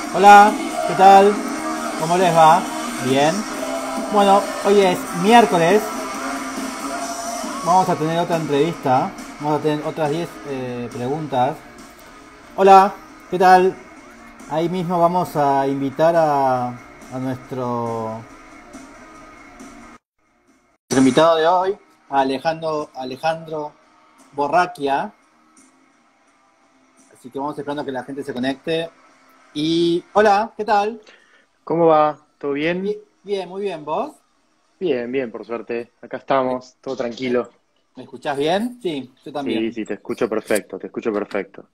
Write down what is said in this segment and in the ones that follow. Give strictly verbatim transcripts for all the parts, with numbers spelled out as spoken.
Hola, ¿qué tal? ¿Cómo les va? Bien. Bueno, hoy es miércoles. Vamos a tener otra entrevista. Vamos a tener otras diez eh, preguntas. Hola, ¿qué tal? Ahí mismo vamos a invitar a, a nuestro, nuestro invitado de hoy, a Alejandro, Alejandro Borraquia. Así que vamos esperando que la gente se conecte. Y hola, ¿qué tal? ¿Cómo va? ¿Todo bien? Bien, bien, muy bien. ¿Vos? Bien, bien, por suerte. Acá ¿Me, estamos, todo me, tranquilo. me escuchás bien? Sí, yo Sí, también. sí, te escucho perfecto, te escucho perfecto.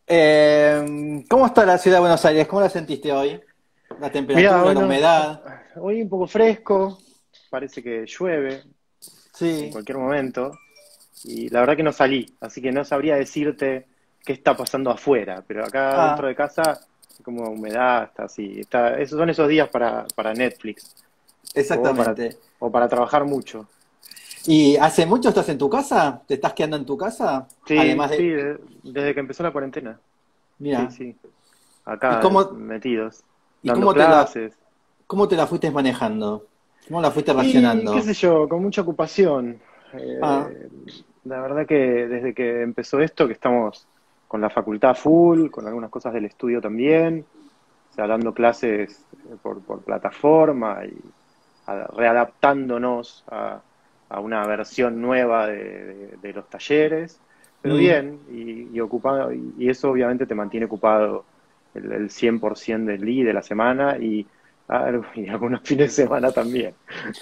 Eh, ¿cómo está la ciudad de Buenos Aires? ¿Cómo la sentiste hoy? La Mira, temperatura, la bueno, humedad. hoy un poco fresco, parece que llueve en Sí. cualquier momento y la verdad que no salí, así que no sabría decirte qué está pasando afuera, pero acá dentro Ah, de casa hay como humedad, está así, está, esos son esos días para, para Netflix o para, exactamente. o para trabajar mucho. ¿Y hace mucho estás en tu casa? ¿Te estás quedando en tu casa? Sí, Además sí, de... de- desde que empezó la cuarentena. Sí, Mira. sí. ¿Y Acá cómo, metidos, y dando cómo te la, clases. cómo te la fuiste manejando? ¿Cómo la fuiste Y qué racionando? sé yo, con mucha ocupación. Ah, Eh, la verdad que desde que empezó esto, que estamos con la facultad full, con algunas cosas del estudio también, o sea, dando clases eh, por, por plataforma y a- readaptándonos a, a una versión nueva de, de- de los talleres, pero mm. bien, y, y ocupado, y, y eso obviamente te mantiene ocupado el, el cien por ciento del día, de la semana, y, ah, y algunos fines de semana también.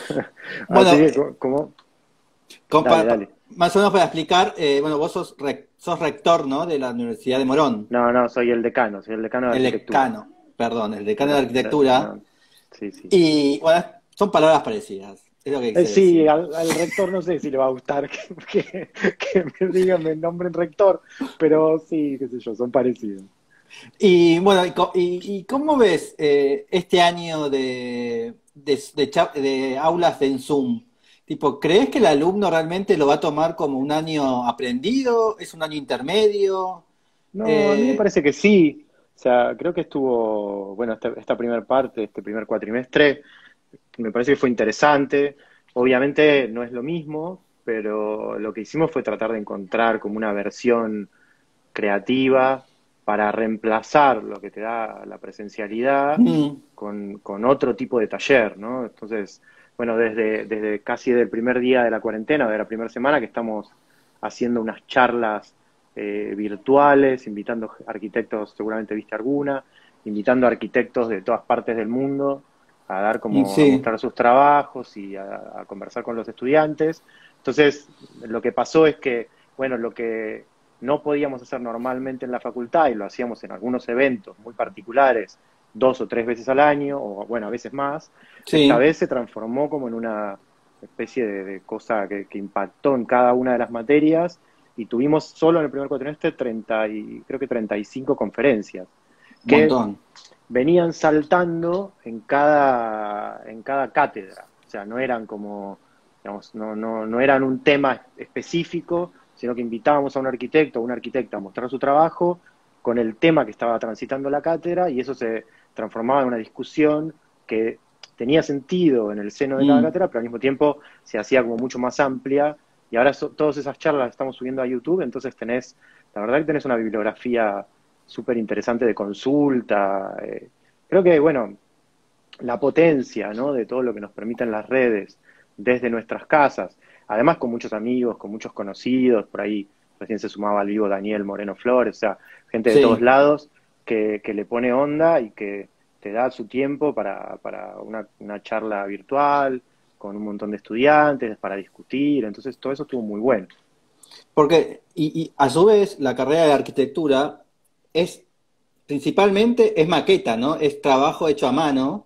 Así Bueno, que, eh, co- como, con dale, pa- pa- dale. más o menos para explicar, eh, bueno, vos sos, rec- sos rector, ¿no? De la Universidad de Morón. No, no, soy el decano, soy el decano de El arquitectura. decano, perdón, el decano de Gra- gra- arquitectura. no, sí, sí. Y bueno, son palabras parecidas, es lo que Eh, quise sí, decir. al, al rector no sé si le va a gustar que, que, que me digan, me nombren rector, pero sí, qué sé yo, son parecidos. Y bueno, ¿y, co- y- y cómo ves eh, este año de, de, de cha- de aulas en Zoom? Tipo, ¿crees que el alumno realmente lo va a tomar como un año aprendido? ¿Es un año intermedio? No, a mí me Eh, parece que sí. O sea, creo que estuvo, bueno, esta, esta primera parte, este primer cuatrimestre, me parece que fue interesante. Obviamente no es lo mismo, pero lo que hicimos fue tratar de encontrar como una versión creativa para reemplazar lo que te da la presencialidad mm, con, con otro tipo de taller, ¿no? Entonces, bueno, desde, desde casi del primer día de la cuarentena, de la primera semana, que estamos haciendo unas charlas eh, virtuales, invitando arquitectos, seguramente viste alguna, invitando arquitectos de todas partes del mundo a dar y como a sí, mostrar sus trabajos y a, a conversar con los estudiantes. Entonces, lo que pasó es que, bueno, lo que no podíamos hacer normalmente en la facultad y lo hacíamos en algunos eventos muy particulares dos o tres veces al año, o bueno, a veces más, esta sí, vez se transformó como en una especie de, de cosa que, que impactó en cada una de las materias y tuvimos solo en el primer cuatrimestre treinta y, creo que treinta y cinco conferencias un que montón. venían saltando en cada, en cada cátedra. O sea, no eran como, digamos, no, no, no eran un tema específico, sino que invitábamos a un arquitecto o una arquitecta a mostrar su trabajo con el tema que estaba transitando la cátedra y eso se transformaba en una discusión que tenía sentido en el seno de cada Mm. cátedra, pero al mismo tiempo se hacía como mucho más amplia y ahora so, todas esas charlas las estamos subiendo a YouTube, entonces tenés, la verdad que tenés una bibliografía súper interesante de consulta. Eh, creo que, bueno, la potencia, ¿no? De todo lo que nos permiten las redes desde nuestras casas, además con muchos amigos, con muchos conocidos, por ahí recién se sumaba al vivo Daniel Moreno Flores, o sea, gente de todos Sí. lados que, que le pone onda y que te da su tiempo para, para una, una charla virtual con un montón de estudiantes, para discutir, entonces todo eso estuvo muy bueno. Porque, y, y a su vez, la carrera de arquitectura es principalmente es maqueta, ¿no? Es trabajo hecho a mano.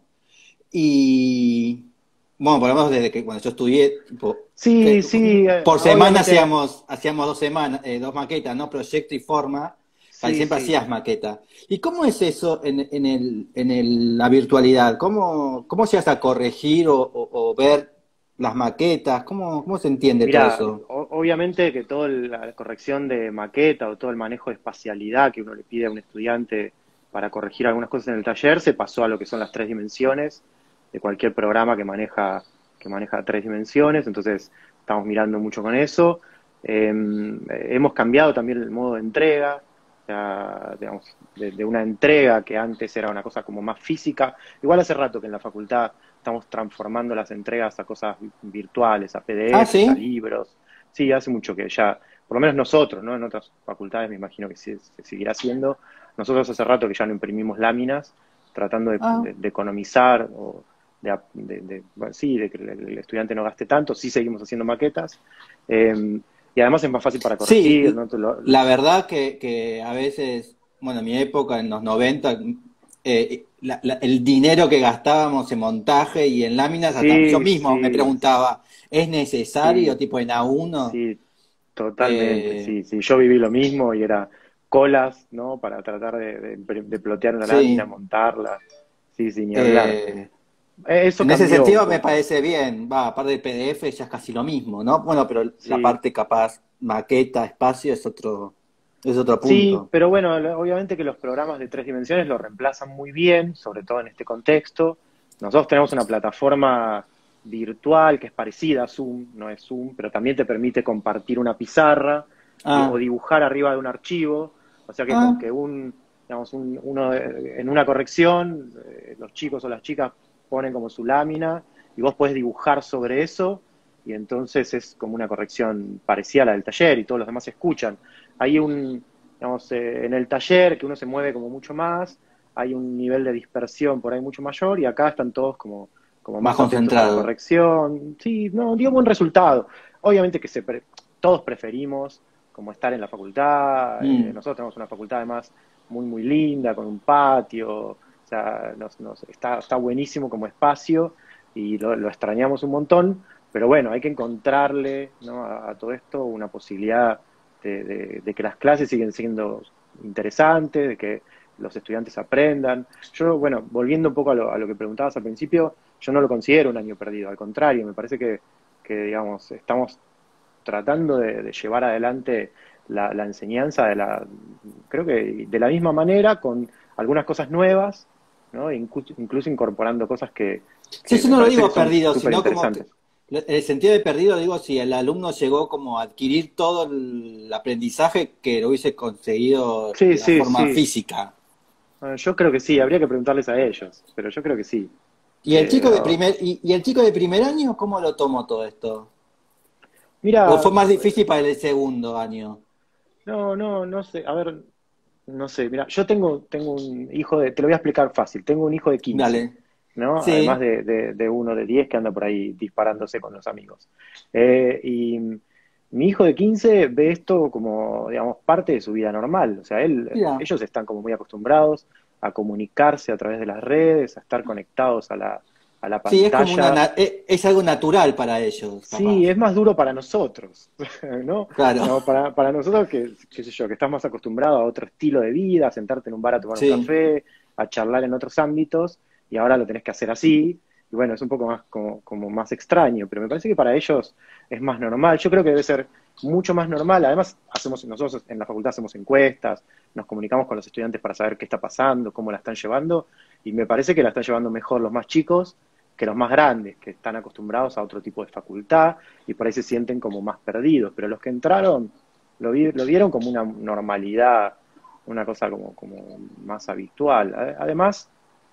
Y bueno, por lo menos desde que cuando yo estudié, tipo, Sí, que- sí, eh, por semana obviamente, hacíamos, hacíamos dos semanas, eh, dos maquetas, ¿no? Proyecto y forma, casi sí, siempre sí. hacías maqueta. ¿Y cómo es eso en, en el, en el- la virtualidad? ¿Cómo, cómo llegas a corregir o, o- o ver las maquetas? ¿Cómo, cómo se entiende todo Mira, eso? o- obviamente que toda la corrección de maqueta o todo el manejo de espacialidad que uno le pide a un estudiante para corregir algunas cosas en el taller, se pasó a lo que son las tres dimensiones de cualquier programa que maneja, que maneja tres dimensiones, entonces estamos mirando mucho con eso. Eh, hemos cambiado también el modo de entrega, o sea, digamos, de, de una entrega que antes era una cosa como más física. Igual hace rato que en la facultad estamos transformando las entregas a cosas virtuales, a Ah, P D Fs, a sí. libros. Sí, hace mucho que ya, por lo menos nosotros, ¿no? En otras facultades me imagino que se, se seguirá haciendo. Nosotros hace rato que ya no imprimimos láminas, tratando de, Ah, de, de economizar o de, de, de bueno, sí, de que el, el estudiante no gaste tanto. Sí seguimos haciendo maquetas. Eh, y además es más fácil para sí, corregir, ¿no? Tú lo- la verdad que, que a veces, bueno, en mi época, en los noventa, eh, la- la- el dinero que gastábamos en montaje y en láminas, hasta yo sí, mismo me sí, preguntaba, ¿es necesario, sí, tipo en A uno? sí, totalmente, Eh, sí, sí. Yo viví lo mismo y era colas, ¿no? Para tratar de, de, de plotear una lámina, sí, montarla. Sí, sí, ni hablar. eh, Eh, Eso en ese cambió un sentido me poco. parece bien, va, aparte del P D F ya es casi lo mismo, ¿no? Bueno, pero la Sí, parte capaz, maqueta, espacio, es otro, es otro sí, punto. pero bueno, lo- obviamente que los programas de tres dimensiones lo reemplazan muy bien, sobre todo en este contexto. Nosotros tenemos una plataforma virtual que es parecida a Zoom, no es Zoom, pero también te permite compartir una pizarra y- o Ah, dibujar arriba de un archivo. O sea que con ah, que un, digamos, un- uno eh, en una corrección, eh, los chicos o las chicas ponen como su lámina y vos podés dibujar sobre eso y entonces es como una corrección parecida a la del taller y todos los demás escuchan. Hay un, digamos, eh, en el taller que uno se mueve como mucho más, hay un nivel de dispersión por ahí mucho mayor y acá están todos como, como más más atentos a la concentrado. corrección. Sí, no, dio buen resultado. Obviamente que se pre- todos preferimos como estar en la facultad, eh, Mm. nosotros tenemos una facultad además muy, muy linda, con un patio, o sea, nos, nos- está, está buenísimo como espacio y lo, lo extrañamos un montón, pero bueno, hay que encontrarle, ¿no? a, a todo esto una posibilidad de, de- de que las clases siguen siendo interesantes, de que los estudiantes aprendan. Yo, bueno, volviendo un poco a lo, a lo que preguntabas al principio, yo no lo considero un año perdido, al contrario, me parece que, que digamos, estamos tratando de, de llevar adelante la, la enseñanza de la, creo que de la misma manera, con algunas cosas nuevas, ¿no? Inclu- incluso incorporando cosas que, Sí, que yo me no lo parece que digo son perdido, súper sino como que, interesantes. en el sentido de perdido digo si el alumno llegó como a adquirir todo el aprendizaje que lo hubiese conseguido Sí, de la sí, forma sí. física. Ah, yo creo que sí, habría que preguntarles a ellos, pero yo creo que sí. ¿Y el Eh, chico de primer, y, y el chico de primer año cómo lo tomó todo esto? ¿O mira, fue más difícil para el segundo año? no, no, no sé, a ver, no sé, mira, yo tengo, tengo un hijo de, te lo voy a explicar fácil, tengo un hijo de quince, Dale. ¿no? Además Sí. de, de, de uno de diez que anda por ahí disparándose con los amigos. Eh, y mi hijo de quince ve esto como, digamos, parte de su vida normal, o sea, él, Mira. ellos están como muy acostumbrados a comunicarse a través de las redes, a estar conectados a la, a la Sí, es como una, pantalla. na- es, es algo natural para ellos, Sí, capaz. es más duro para nosotros, ¿no? Claro. No, para, para nosotros que, qué sé yo, que estás más acostumbrado a otro estilo de vida, a sentarte en un bar a tomar un Sí. café, a charlar en otros ámbitos, y ahora lo tenés que hacer así, y bueno, es un poco más como, como más extraño, pero me parece que para ellos es más normal. Yo creo que debe ser mucho más normal. Además, hacemos, nosotros en la facultad hacemos encuestas, nos comunicamos con los estudiantes para saber qué está pasando, cómo la están llevando, y me parece que la están llevando mejor los más chicos que los más grandes, que están acostumbrados a otro tipo de facultad y por ahí se sienten como más perdidos. Pero los que entraron lo, vi, lo vieron como una normalidad, una cosa como, como más habitual. Además,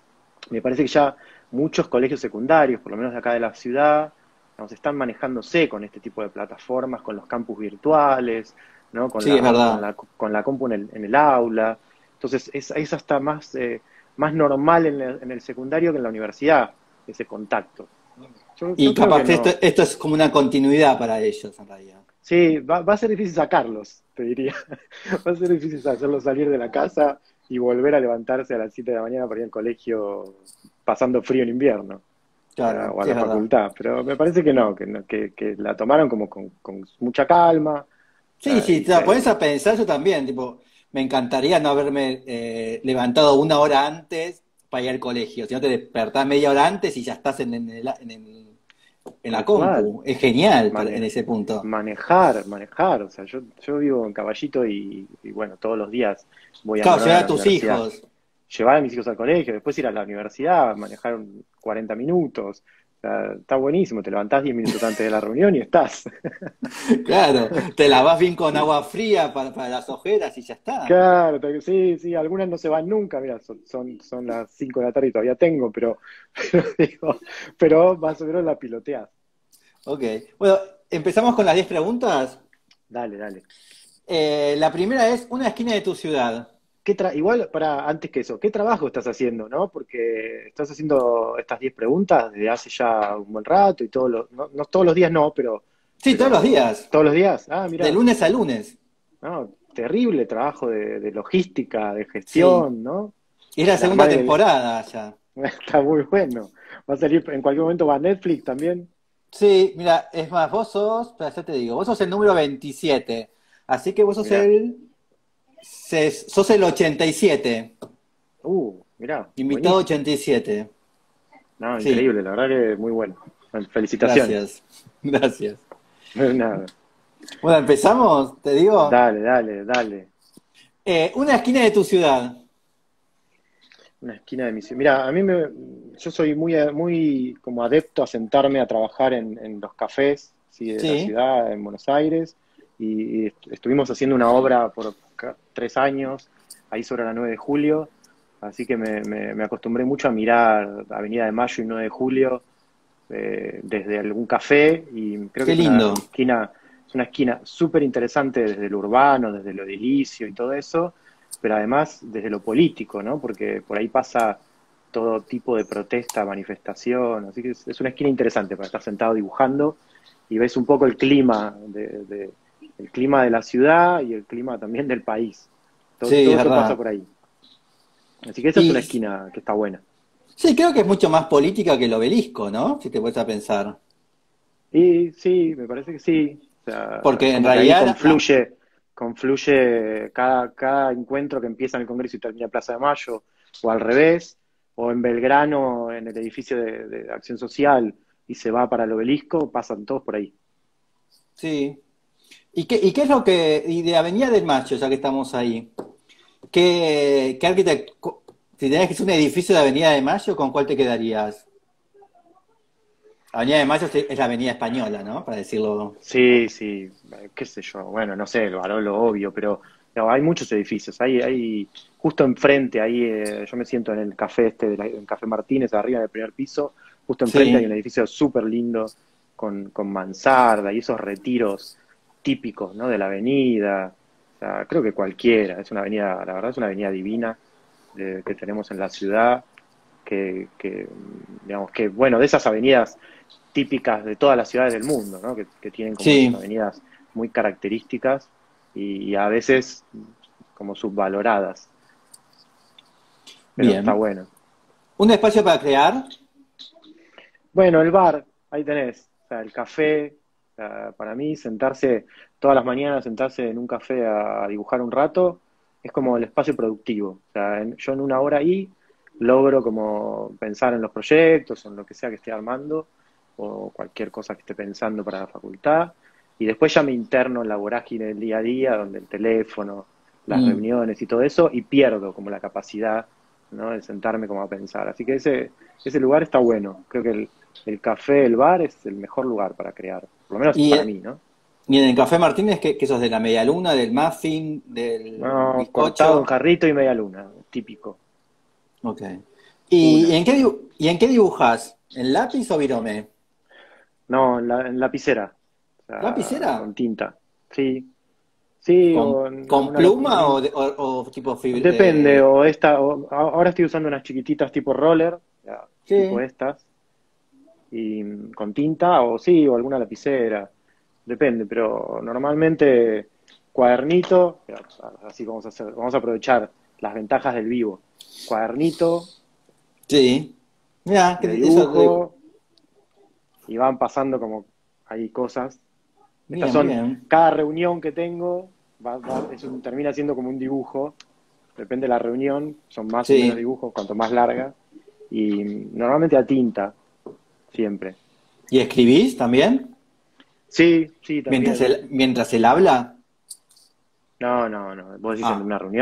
me parece que ya muchos colegios secundarios, por lo menos de acá de la ciudad, nos están manejándose con este tipo de plataformas, con los campus virtuales, ¿no? con, Sí, es la, con, verdad. la, con la compu en el, en el aula. Entonces, es, es hasta más, eh, más normal en el, en el secundario que en la universidad, ese contacto. Yo, Y yo creo que capaz esto, no. esto es como una continuidad para ellos, en realidad. Sí, va, va a ser difícil sacarlos, te diría. Va a ser difícil hacerlos salir de la casa y volver a levantarse a las siete de la mañana para ir al colegio pasando frío en invierno, eh, Claro, o a sí, la es verdad. facultad. Pero me parece que no, que, no- que, que la tomaron como con, con mucha calma, Sí, eh, sí, y te la pones se... a pensar, yo también, tipo, me encantaría no haberme eh, levantado una hora antes para ir al colegio, si no te despertás media hora antes y ya estás en, en el- en el- en la Tal cual. compu. Es genial para- en Mane- ese punto. manejar, manejar. O sea, yo, yo vivo en Caballito y, y bueno, todos los días voy Claro, andando llevar a a la tus universidad. hijos. llevar a mis hijos al colegio, después ir a la universidad, manejar un- cuarenta minutos. O sea, está buenísimo, te levantás diez minutos antes de la reunión y estás. Claro, te lavas bien con agua fría para, para las ojeras y ya está. Claro, te- sí, sí, algunas no se van nunca, mira, son, son, son las cinco de la tarde y todavía tengo, pero, pero digo, pero más o menos la piloteás. Ok. Bueno, empezamos con las diez preguntas. Dale, dale. Eh, la primera es una esquina de tu ciudad. ¿Qué tra- igual, para, antes que eso, ¿qué trabajo estás haciendo, no? Porque estás haciendo estas diez preguntas desde hace ya un buen rato y todos los, no, no todos los días no, pero, Sí, todos los pero días, todos los días. Ah, de mira, lunes a lunes. no, terrible trabajo de, de logística, de Sí. gestión, ¿no? Y es la De segunda armar el, temporada ya. está muy bueno. Va a salir, en cualquier momento va a Netflix también. Sí, mira, es más, vos sos, espera, ya te digo, vos sos el número veintisiete. Así que vos sos Mirá, el, ses- sos el ochenta y siete. uh, mirá, Invitado buenísimo. ochenta y siete. No, Sí, increíble, la verdad que muy bueno. Bueno, felicitaciones. gracias. Gracias. Nada. Bueno, empezamos, te digo. Dale, dale, dale. Eh, una esquina de tu ciudad. Una esquina de mi ciudad. Mira, a mí me, yo soy muy, muy como adepto a sentarme a trabajar en, en los cafés, sí, de la Sí, ciudad, en Buenos Aires, y, y estuvimos haciendo una obra por ca- tres años, ahí sobre la nueve de julio, así que me, me- me acostumbré mucho a mirar Avenida de Mayo y nueve de julio eh, desde algún café, y creo que qué es una lindo. esquina, es una esquina súper interesante desde lo urbano, desde lo edilicio y todo eso, pero además desde lo político, ¿no? Porque por ahí pasa todo tipo de protesta, manifestación, así que es, es una esquina interesante para estar sentado dibujando y ves un poco el clima de, de- el clima de la ciudad y el clima también del país. Todo, Sí, todo es eso pasa verdad. por ahí. Así que esa es una Y esquina que está buena. sí, creo que es mucho más política que el obelisco, ¿no? Si te puedes a pensar. Y sí, me parece que sí. O sea, es Porque en como que ahí realidad, la- la- confluye, confluye cada, cada encuentro que empieza en el Congreso y termina en Plaza de Mayo, o al revés, o en Belgrano, en el edificio de, de Acción Social, y se va para el obelisco, pasan todos por ahí. sí. ¿Y qué, y qué es lo que, y de Avenida del Macho, ya que estamos ahí, qué, qué arquitecto, si tenés que ser un edificio de Avenida de Mayo, ¿con cuál te quedarías? Avenida de Mayo es es la Avenida Española, ¿no? Para decirlo. Sí, sí, eh, qué sé yo, bueno, no sé, el Barolo, obvio, pero no, hay muchos edificios, hay, hay justo enfrente, ahí eh, yo me siento en el café este, de la- en Café Martínez, arriba en el primer piso, justo enfrente hay un Sí, edificio súper lindo, con, con mansarda y esos retiros típicos, ¿no? De la avenida, o sea, creo que cualquiera, es una avenida, la verdad es una avenida divina eh, que tenemos en la ciudad, que, que, digamos que, bueno, de esas avenidas típicas de todas las ciudades del mundo, ¿no? Que, que tienen como esas sí, avenidas muy características y, y a veces como subvaloradas, pero está bien. bueno. ¿Un espacio para crear? Bueno, el bar, ahí tenés, o sea, el café, o sea, para mí sentarse todas las mañanas, sentarse en un café a, a dibujar un rato, es como el espacio productivo. O sea, en- yo en una hora ahí logro como pensar en los proyectos, en lo que sea que esté armando, o cualquier cosa que esté pensando para la facultad, y después ya me interno en la vorágine del día a día, donde el teléfono, las Mm, reuniones y todo eso, y pierdo como la capacidad, ¿no? De sentarme como a pensar. Así que ese, ese lugar está bueno. Creo que el, el café, el bar es el mejor lugar para crear, por lo menos Y, para eh, mí, ¿no? y en el Café Martínez, ¿qué, qué sos de la media luna, del muffin, del No, cortado en bizcocho? jarrito y media luna, típico. Ok. ¿Y, y Una. en qué, dibu- y en qué dibujas? ¿En lápiz o virome? No, en, la, en lapicera, o sea, ¿Lapicera? con tinta. Sí, sí, ¿Con, o en, en con una, lap- pluma o, en- de- o- o tipo fibra? depende, Eh, o esta, o- a- ahora estoy usando unas chiquititas tipo roller, ya, tipo sí, estas, y mm, con tinta, o sí, o alguna lapicera, depende, pero normalmente cuadernito, ya, así vamos a hacer, vamos a aprovechar las ventajas del vivo. Cuadernito sí. Mira, de eso, eh, dibujo, y van pasando como ahí cosas. Estas bien, son, bien. cada reunión que tengo, va, va- es un- termina siendo como un dibujo, depende de la reunión, son más o menos Sí. dibujos, cuanto más larga, y normalmente a tinta, siempre. ¿Y escribís también? Sí, sí, Mientras también. él, mientras él habla. No, no, no, vos decís en Ah, una reunión.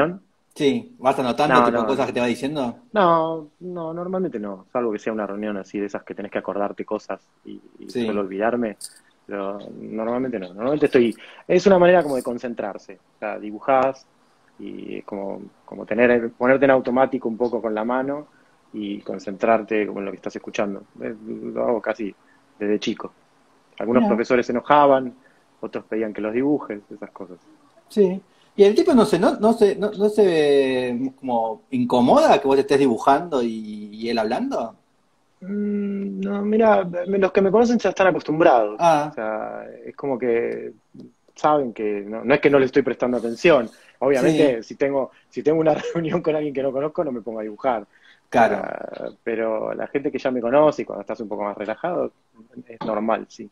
Sí, ¿vas anotando No, tipo no, cosas que no. te va diciendo? No, no, normalmente no, salvo que sea una reunión así de esas que tenés que acordarte cosas y, y suelo Sí. olvidarme, pero normalmente no, normalmente estoy, es una manera como de concentrarse, o sea, dibujás y es como, como tener, ponerte en automático un poco con la mano y concentrarte como en lo que estás escuchando. Eh, Lo hago casi desde chico. Algunos Mira, profesores se enojaban, otros pedían que los dibujes, esas cosas. sí. Y el tipo no se, no, no se, no, no se como incomoda que vos estés dibujando y, y él hablando. Mm, No, mira, me- los que me conocen ya están acostumbrados. O Ah, sea, es como que saben que no, no es que no le estoy prestando atención. sí, Obviamente, si tengo, si tengo una reunión con alguien que no conozco, no me pongo a dibujar. O claro. sea, pero la gente que ya me conoce y cuando estás un poco más relajado, es normal, sí.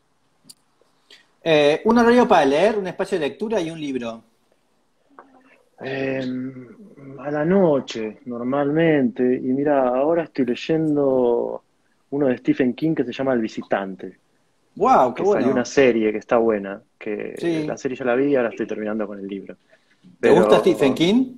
Eh, un horario para leer, un espacio de lectura y un libro. Eh, a la noche, normalmente. Y mira, ahora estoy leyendo uno de Stephen King que se llama El Visitante, ¡Wow! ¡Qué que salió una bueno! serie que está buena, que la Sí. serie ya la vi y ahora estoy terminando con el libro. ¿Te gusta Stephen Pero King?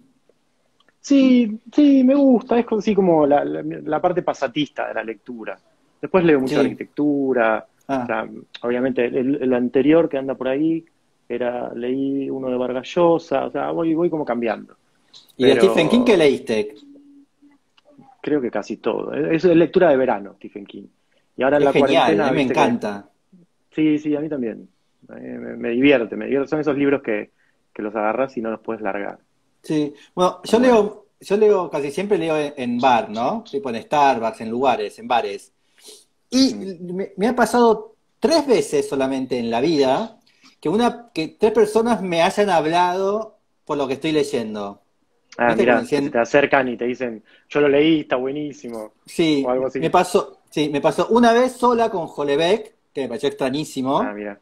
sí, sí, me gusta, es como, sí, como la, la- la parte pasatista de la lectura. Después leo mucha Sí. arquitectura, o Ah. sea, obviamente el, el anterior que anda por ahí era, leí uno de Vargas Llosa, o sea, voy, voy como cambiando. ¿Y de Stephen King qué Pero leíste? creo que casi todo. Es, es lectura de verano, Stephen King. Y ahora en Es la genial, a cuarentena, mí me viste que encanta. sí, sí, a mí también. A mí me, me divierte, me divierte. Son esos libros que, que los agarras y no los puedes largar. Sí. Bueno, yo Están buenos. leo, yo leo, casi siempre leo en, en bar, ¿no? Tipo en Starbucks, en lugares, en bares. Y Mm. me, me ha pasado tres veces solamente en la vida que una, que tres personas me hayan hablado por lo que estoy leyendo. Ah, ¿Viste? Como mira, que se te decían, acercan y te dicen, yo lo leí, está buenísimo. O sí, algo me así. pasó, sí, me pasó una vez sola con Jolebeck, que me pareció Ah, extrañísimo, mira.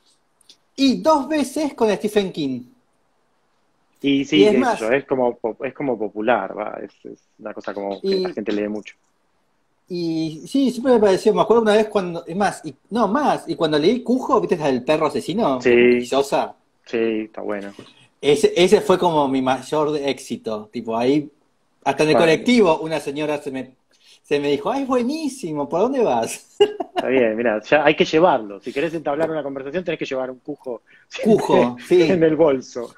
y dos veces con Stephen King. Y Y sí, es qué sé yo, más, es como, pop- es como popular, va. Es, es una cosa como que la y, gente lee mucho. y sí, siempre me pareció, me acuerdo una vez cuando, es más, y, no más, y cuando leí Cujo, ¿viste la del perro asesino? Que es Sí, maravillosa. sí, está bueno. Ese, ese fue como mi mayor éxito. Tipo, ahí, hasta en el Bueno, colectivo, una señora se me, se me dijo, ¡ay, buenísimo! ¿Por dónde vas? está bien, mira, ya hay que llevarlo. Si querés entablar una conversación, tenés que llevar un cujo siempre Cujo, en sí. el bolso.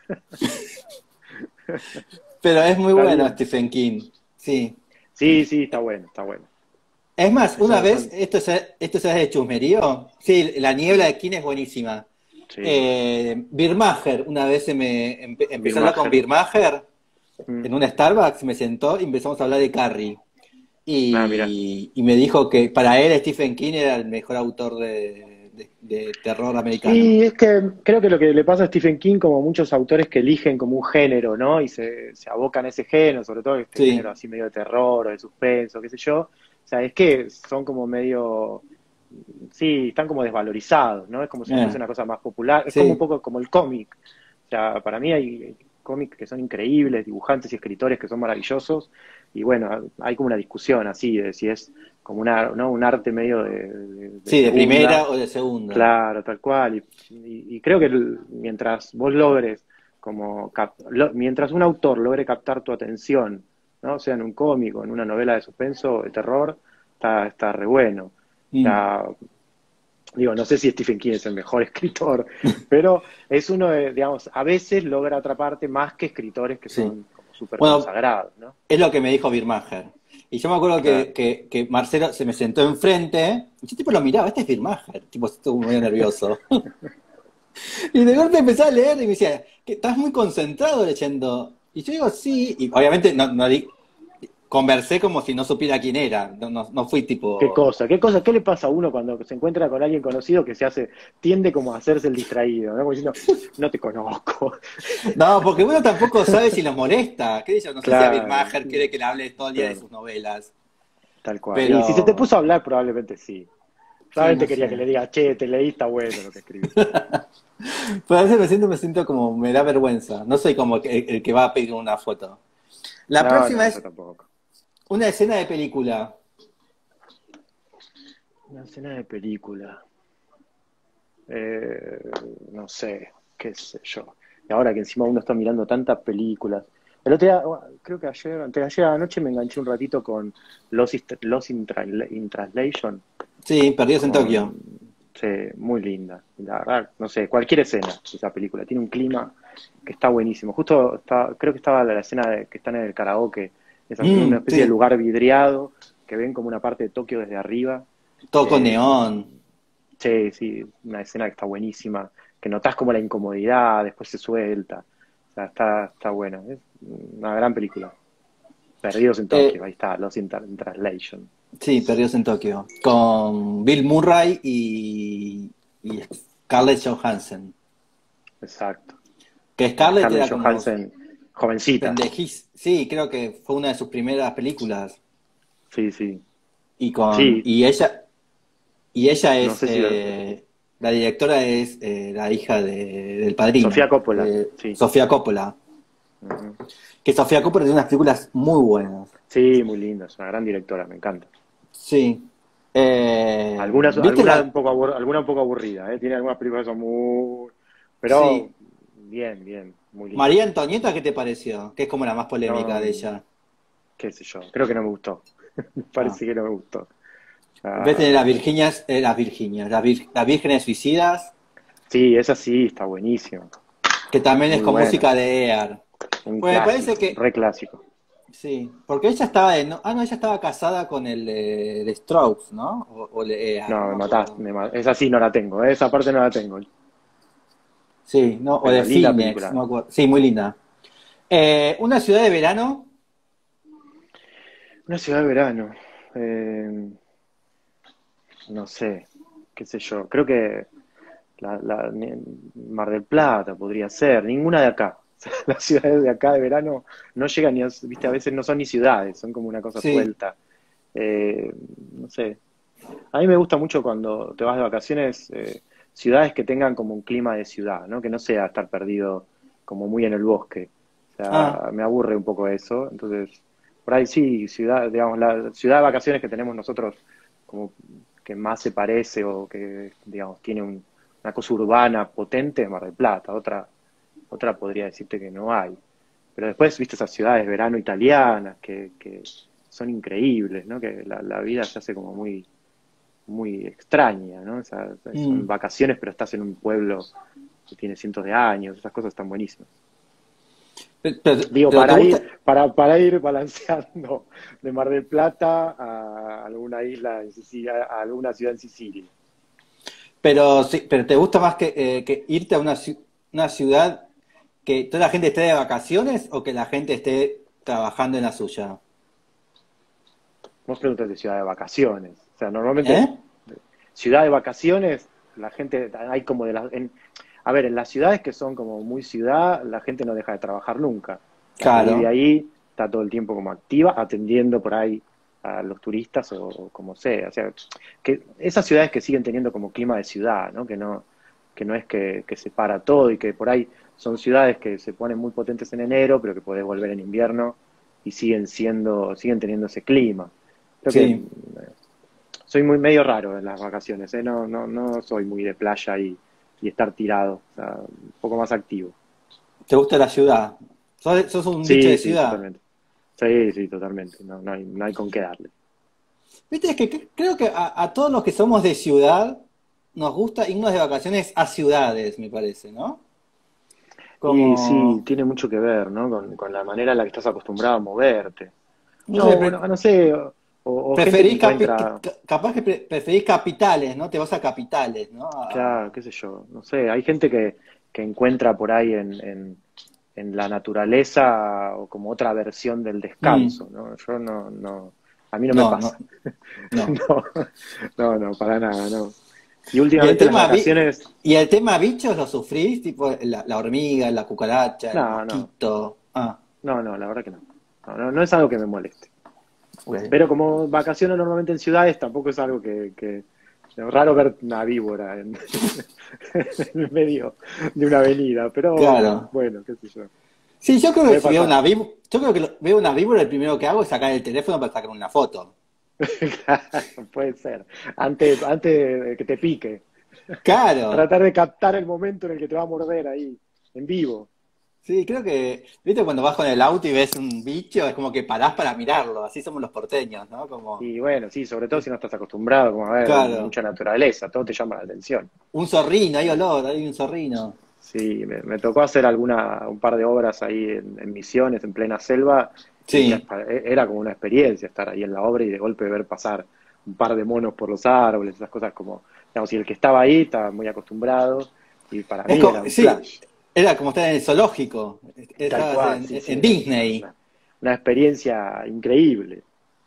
Pero es muy Está bueno bien. Stephen King. Sí. Sí, sí, está bueno, está bueno. Es más, una Eso vez, son, esto es, esto es de chusmerío. Sí, La niebla de King es buenísima. sí, Eh, Birmacher, una vez se me empe- Bill empecé a hablar con Maher. Birmacher Mm. en un Starbucks, me sentó y empezamos a hablar de Carrie. Ah, mira. Y, y me dijo que para él Stephen King era el mejor autor de, de- de terror americano. Y es que creo que lo que le pasa a Stephen King, como muchos autores que eligen como un género, ¿no? Y se, se abocan a ese género, sobre todo este género Sí, así medio de terror o de suspenso, qué sé yo. O sea, es que son como medio, sí, están como desvalorizados, ¿no? Es como si fuese eh, una cosa más popular. Es como un sí, poco como el cómic. O sea, para mí hay cómics que son increíbles, dibujantes y escritores que son maravillosos. Y bueno, hay como una discusión así de si es como una, ¿no? Un arte medio de, de de sí, de primera segunda. o de segunda. Claro, tal cual. Y, y- y creo que el- mientras vos logres, como cap- lo- mientras un autor logre captar tu atención, ¿no? Sea en un cómico, en una novela de suspenso, de terror, está, está re bueno. O Mm, sea, digo, no sé si Stephen King es el mejor escritor, pero es uno de, digamos, a veces logra atraparte más que escritores que sí. son como súper Bueno, consagrados, ¿no? es lo que me dijo Birmacher. Y yo me acuerdo Claro. que, que, que Marcelo se me sentó enfrente y yo tipo lo miraba, este es Birmacher, tipo estuvo medio nervioso. Y de golpe empecé a leer y me decía, que estás muy concentrado leyendo. Y yo digo, sí, y obviamente no, no di- conversé como si no supiera quién era, no, no, no fui ¿Qué tipo... cosa? ¿Qué cosa? ¿Qué le pasa a uno cuando se encuentra con alguien conocido que se hace, tiende como a hacerse el distraído, ¿no? Como diciendo, no te conozco. No, porque uno tampoco sabe si los molesta, qué sé yo, no sé si a Bill Claro, Maher quiere que le hable todo el día de claro, sus novelas, tal cual. Y si se te pero puso a hablar, probablemente sí. sí, Probablemente no quería que sé. le diga, che, te leí, está bueno lo que escribiste. Pero a veces me siento, me siento como, me da vergüenza, no soy como el, el que va a pedir una foto. La No, próxima no, yo es tampoco. una escena de película. Una escena de película. Eh, no sé, qué sé yo. Y ahora que encima uno está mirando tantas películas. El otro día, bueno, creo que ayer, antes de ayer anoche me enganché un ratito con Lost, Ist- Lost in, Transla- in Translation, Sí, Perdidos en con, Tokio. sí, muy linda. La verdad, no sé, cualquier escena de esa película. Tiene un clima que está buenísimo. Justo está, creo que estaba la escena de, que están en el karaoke, esa- en una Mm, especie de sí, lugar vidriado, que ven como una parte de Tokio desde arriba. todo con Eh, neón. sí, sí, una escena que está buenísima, que notás como la incomodidad, después se suelta. O sea, está, está buena. Es una gran película. Perdidos en Tokio, Eh, ahí está, Lost in, Tra- in Translation. sí, Perdidos en Tokio. Con Bill Murray y, y Scarlett Johansson. Exacto. Que Scarlett Scarlett era como Johansson, jovencita. pendejís. Sí, creo que fue una de sus primeras películas. Sí, sí. Y con Sí, y ella y ella no es sé si... eh, la directora es eh, la hija de, del padrino, Sofía Coppola, de sí. Sofía Coppola. Ujú. Que Sofía Coppola tiene unas películas muy buenas. Sí, muy linda, es una gran directora, me encanta. Sí. Eh, Algunas, ¿viste algunas un la? poco abur- alguna un poco aburrida, ¿eh? Tiene algunas películas que son muy... Pero Sí. bien, bien, muy linda. María Antonieta, ¿qué te pareció? Que es como la más polémica de No, ella. qué sé yo, creo que no me gustó. Me Ah. parece que no me gustó. Ves tener Ah, las Virginias, eh, las Virginias, las, vir- las Vírgenes Suicidas, sí, esa sí, está buenísima. que también es Muy con buena. música de Ear. Un Pues me parece clásico, que re clásico. sí, porque ella estaba de, no, ah, no, ella estaba casada con el de, de Strokes, ¿no? O, o de Ear, no No, me me mataste, acuerdo. me ma- esa sí no la tengo, ¿eh? Esa parte no la tengo. Sí, no, o de Pero linda Phoenix, película. no me acuerdo. Sí, muy linda. Eh, una ciudad de verano, Una ciudad de verano. Eh, no sé, qué sé yo. Creo que la, la- ni- Mar del Plata podría ser. Ninguna de acá. Las ciudades de acá de verano no llegan ni a, viste, a veces no son ni ciudades, son como una cosa sí. suelta. Eh, no sé. A mí me gusta mucho cuando te vas de vacaciones, eh, ciudades que tengan como un clima de ciudad, ¿no? Que no sea estar perdido como muy en el bosque. O Ah, sea, me aburre un poco eso. Entonces, por ahí sí, ciudad, digamos, la ciudad de vacaciones que tenemos nosotros como que más se parece o que, digamos, tiene un- una cosa urbana potente, Mar del Plata. Otra, otra podría decirte que no hay. Pero después, viste esas ciudades de verano italianas que, que son increíbles, ¿no? Que la, la vida se hace como muy muy extraña, ¿no? O sea, son mm. vacaciones, pero estás en un pueblo que tiene cientos de años, esas cosas están buenísimas. Pero, pero- Digo, pero te para gusta, ir, para, para ir balanceando de Mar del Plata a alguna isla en Sicilia, a alguna ciudad en Sicilia. pero sí, pero te gusta más que, eh, que irte a una, ci- una ciudad que toda la gente esté de vacaciones o que la gente esté trabajando en la suya. Vos preguntas de ciudad de vacaciones. O sea, normalmente, ¿Eh? ciudad de vacaciones, la gente, hay como de las... En, a ver, en las ciudades que son como muy ciudad, la gente no deja de trabajar nunca. La que vive Claro, ahí está todo el tiempo como activa, atendiendo por ahí a los turistas o, o como sea. O sea, que esas ciudades que siguen teniendo como clima de ciudad, ¿no? Que no, que no es que, que se para todo y que por ahí son ciudades que se ponen muy potentes en enero, pero que podés volver en invierno y siguen siendo, siguen teniendo ese clima. Creo que sí. eh, soy muy medio raro en las vacaciones, ¿eh? No, no, no soy muy de playa y, y estar tirado, o sea, un poco más activo. ¿Te gusta la ciudad? ¿Sos, sos un bicho Sí, de sí, ciudad? totalmente. Sí, sí, totalmente. No, no hay, no hay con qué darle. Viste, es que cre- creo que a, a todos los que somos de ciudad nos gusta irnos de vacaciones a ciudades, me parece, ¿no? Y sí, Como, tiene mucho que ver, ¿no? Con, con la manera en la que estás acostumbrado a moverte. no sé, Yo, pre- bueno, no sé, o, o gente que preferís capi- encuentra, ca- capaz que pre- preferís capitales, ¿no? Te vas a capitales, ¿no? claro, A- qué sé yo, no sé, hay gente que, que encuentra por ahí en, en, en la naturaleza o como otra versión del mm, descanso, ¿no? Yo no, no, a mí no me no, no, pasa. no. No, no, no, para nada, no. Y Y el últimamente las tema, bi- vacaciones, y el tema bichos lo sufrís, tipo la, la hormiga, la cucaracha, el no, no, mosquito. Ah, no, no, la verdad que no. No, no, no es algo que me moleste. ok. Pero como vacaciono normalmente en ciudades, tampoco es algo que, que es raro ver una víbora en, en el medio de una avenida, pero Claro. bueno, qué sé yo. Sí, yo creo que Puede si veo pasar. una víbora, yo creo que lo- veo una víbora, el primero que hago es sacar el teléfono para sacar una foto. Claro, puede ser. Antes, antes de que te pique. Claro. Tratar de captar el momento en el que te va a morder ahí, en vivo. Sí, creo que, viste, cuando vas con el auto y ves un bicho, es como que parás para mirarlo, así somos los porteños, ¿no? Como, Y bueno, sí, sobre todo si no estás acostumbrado como a ver claro, mucha naturaleza, todo te llama la atención. un zorrino, hay olor, hay un zorrino. Sí, me, me tocó hacer alguna, un par de obras ahí en, en Misiones, en plena selva, y ya Sí, pa- e- era como una experiencia estar ahí en la obra y de golpe ver pasar un par de monos por los árboles, esas cosas como, digamos, y el que estaba ahí estaba muy acostumbrado, y para es mí era como, un sí, flash, era como estar en el zoológico, tal estabas cual, en, sí, sí, en una, una, Disney. una- una experiencia increíble.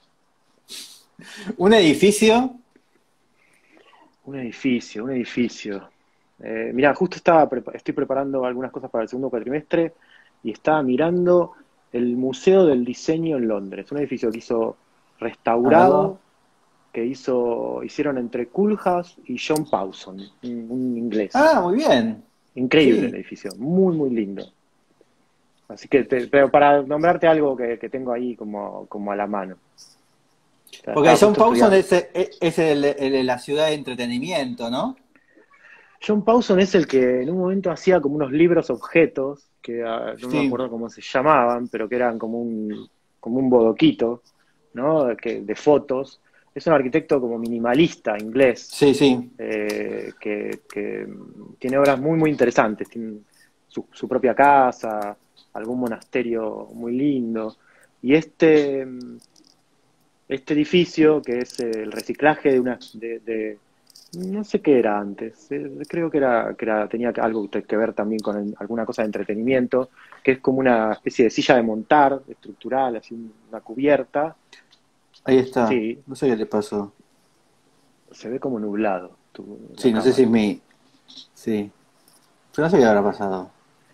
Un edificio, Un edificio, un edificio. Eh, mira, justo estaba prepa- estoy preparando algunas cosas para el segundo cuatrimestre y estaba mirando el Museo del Diseño en Londres, un edificio que hizo a verlo. restaurado, que hizo, hicieron entre Coolhouse y John Pawson, un, un inglés. Ah, muy bien, Increíble el sí. edificio, muy, muy lindo. Así que, te- pero para nombrarte algo que, que tengo ahí como, como a la mano. O sea, Porque estaba John justo Pawson estudiando. es, es el, el de la ciudad de entretenimiento, ¿no? John Pawson es el que en un momento hacía como unos libros objetos, que ah, no me Sí, acuerdo cómo se llamaban, pero que eran como un, como un bodoquito, ¿no? Que, de fotos. Es un arquitecto como minimalista inglés, sí, sí. eh, que, que tiene obras muy, muy interesantes. Tiene su, su propia casa, algún monasterio muy lindo. Y este, este edificio, que es el reciclaje de una, de, de- no sé qué era antes, eh, creo que era, que era, tenía algo que que ver también con el- alguna cosa de entretenimiento, que es como una especie de silla de montar, estructural, así una cubierta. Ahí está. Sí, No sé qué le pasó. se ve como nublado tu- la Sí, no sé si es cámara. mi. Sí. Pero no sé qué habrá pasado.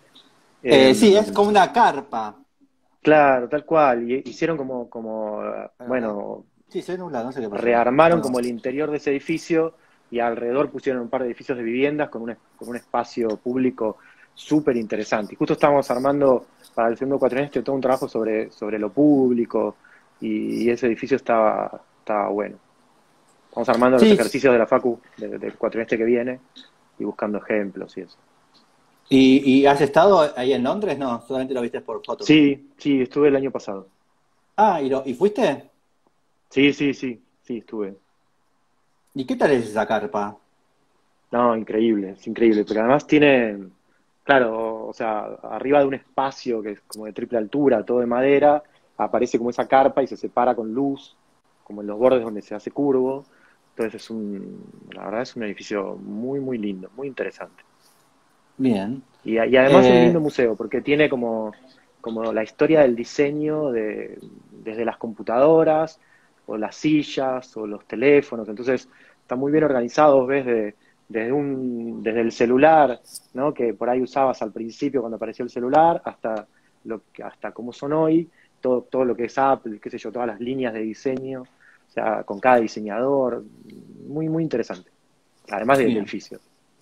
Eh, sí, es Em, como una carpa. claro, tal cual, y hicieron como, como, A ver. bueno, Sí, se ve nublado, no sé qué pasó. rearmaron Bueno, como el interior de ese edificio y alrededor pusieron un par de edificios de viviendas con un, con un espacio público súper interesante. Y justo estábamos armando para el segundo cuatrimestre todo un trabajo sobre, sobre lo público y, y ese edificio estaba, estaba bueno. Estamos armando los sí. ejercicios de la Facu de- del cuatrimestre que viene y buscando ejemplos y eso. ¿Y, y has estado ahí en Londres? No, solamente lo viste por fotos. Sí, sí, estuve el año pasado. Ah, ¿y, lo, y fuiste? Sí, sí, sí, sí, estuve. ¿Y qué tal es esa carpa? No, increíble, es increíble, pero además tiene, claro, o sea, arriba de un espacio que es como de triple altura, todo de madera, aparece como esa carpa y se separa con luz, como en los bordes donde se hace curvo. Entonces es un, la verdad es un edificio muy, muy lindo, muy interesante. Bien. Y, y además un lindo Eh, museo, porque tiene como, como la historia del diseño de, desde las computadoras, o las sillas, o los teléfonos. Entonces, está muy bien organizado, ves, de- desde un, desde el celular, ¿no? Que por ahí usabas al principio cuando apareció el celular, hasta lo que, hasta cómo son hoy, todo, todo lo que es Apple, qué sé yo, todas las líneas de diseño, o sea, con cada diseñador, muy, muy interesante. Además del bien. edificio.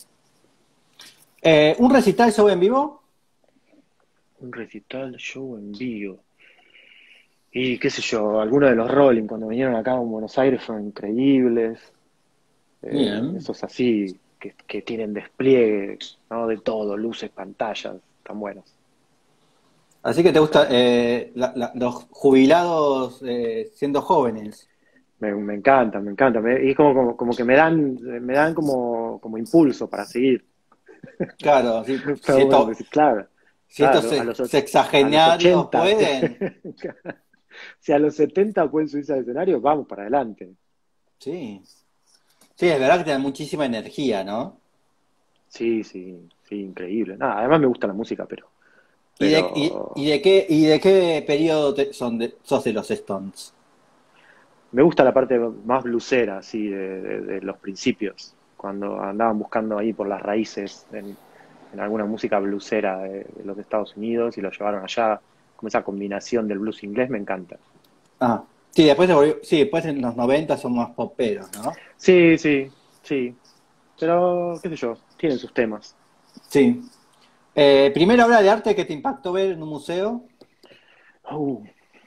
Eh, ¿un recital show en vivo? Un recital, show en vivo. Y qué sé yo, algunos de los Rolling cuando vinieron acá en Buenos Aires fueron increíbles. Eh, Bien. esos así que, que tienen despliegue, ¿no? De todo, luces, pantallas, están buenos. Así que te gusta Eh, eh, la- la- los jubilados eh, siendo jóvenes. me, me encanta, me encanta. Me- y es como, como, como que me dan, me dan como, como impulso para seguir. Claro, si, Está si, bueno, esto- decir, claro, si estos claro, a sex- los, och- a los sexagenarios ochenta pueden. si a los setenta pueden subirse al escenario, vamos para adelante. Sí. Sí, es verdad que tienen muchísima energía, ¿no? Sí, sí, sí, increíble. Nada, además me gusta la música, pero, ¿Y de, y, y pero de qué, y de qué periodo te- son de, sos de los Stones? me gusta la parte más blusera, así, de, de- de los principios, cuando andaban buscando ahí por las raíces en, en alguna música blusera de, de los Estados Unidos y lo llevaron allá, como esa combinación del blues inglés, me encanta. Ah, sí, después se volvió- sí, después en los noventa son más poperos, ¿no? Sí, sí, sí, pero qué sé yo, tienen sus temas. Sí. Eh, ¿primera obra de arte que te impactó ver en un museo? Uh,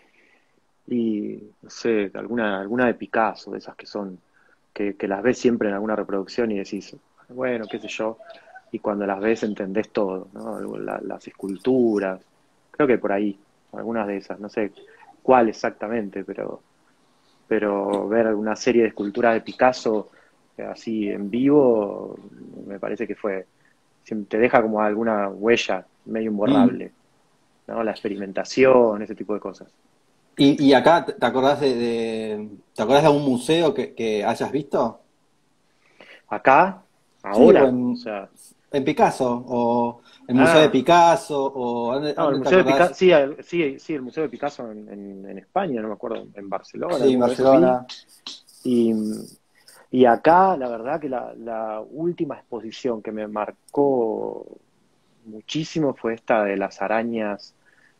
y no sé, alguna, alguna de Picasso, de esas que son, que, que las ves siempre en alguna reproducción y decís, bueno, qué sé yo. y cuando las ves entendés todo, ¿no? La- las esculturas, creo que por ahí, algunas de esas, no sé cuál exactamente, pero, pero ver una serie de esculturas de Picasso eh, así en vivo, me parece que fue, siem- te deja como alguna huella medio Mm. imborrable, ¿no? La experimentación, ese tipo de cosas. Y, y acá, ¿te te acordás de, de- ¿te acordás de algún museo que, que hayas visto? Acá, Sí, o ahora, o en, sea, en Picasso, o el Museo de ah, Picasso, o ¿dónde, no, el dónde te Museo de Picasso, acordás? sí, el- sí, sí, el Museo de Picasso en, en- en España, no me acuerdo, en Barcelona, Sí, en alguno de esos vi. Barcelona. Y, y acá, la verdad que la, la última exposición que me marcó muchísimo fue esta de las arañas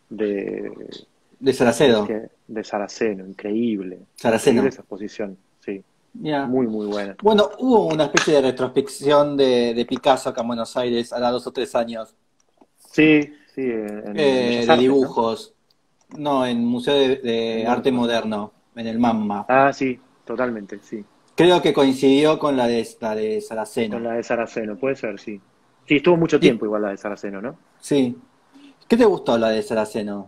de, De ¿cómo es Salcedo, que? De Saraceno, increíble, increíble Saraceno. esa exposición, sí, Mira. muy, muy buena. Bueno, hubo una especie de retrospección de, de Picasso acá en Buenos Aires, a dos o tres años, Sí, sí, en, en eh, Bellas de Artes, ¿no? dibujos. No, en Museo de, de No me Arte acuerdo. Moderno, en el MAMMA. Ah, sí, totalmente, sí. Creo que coincidió con la de, la de Con Saraceno. la de Saraceno, puede ser, sí. Sí, estuvo mucho Y, tiempo igual la de Saraceno, ¿no? sí. ¿Qué te gustó la de Saraceno?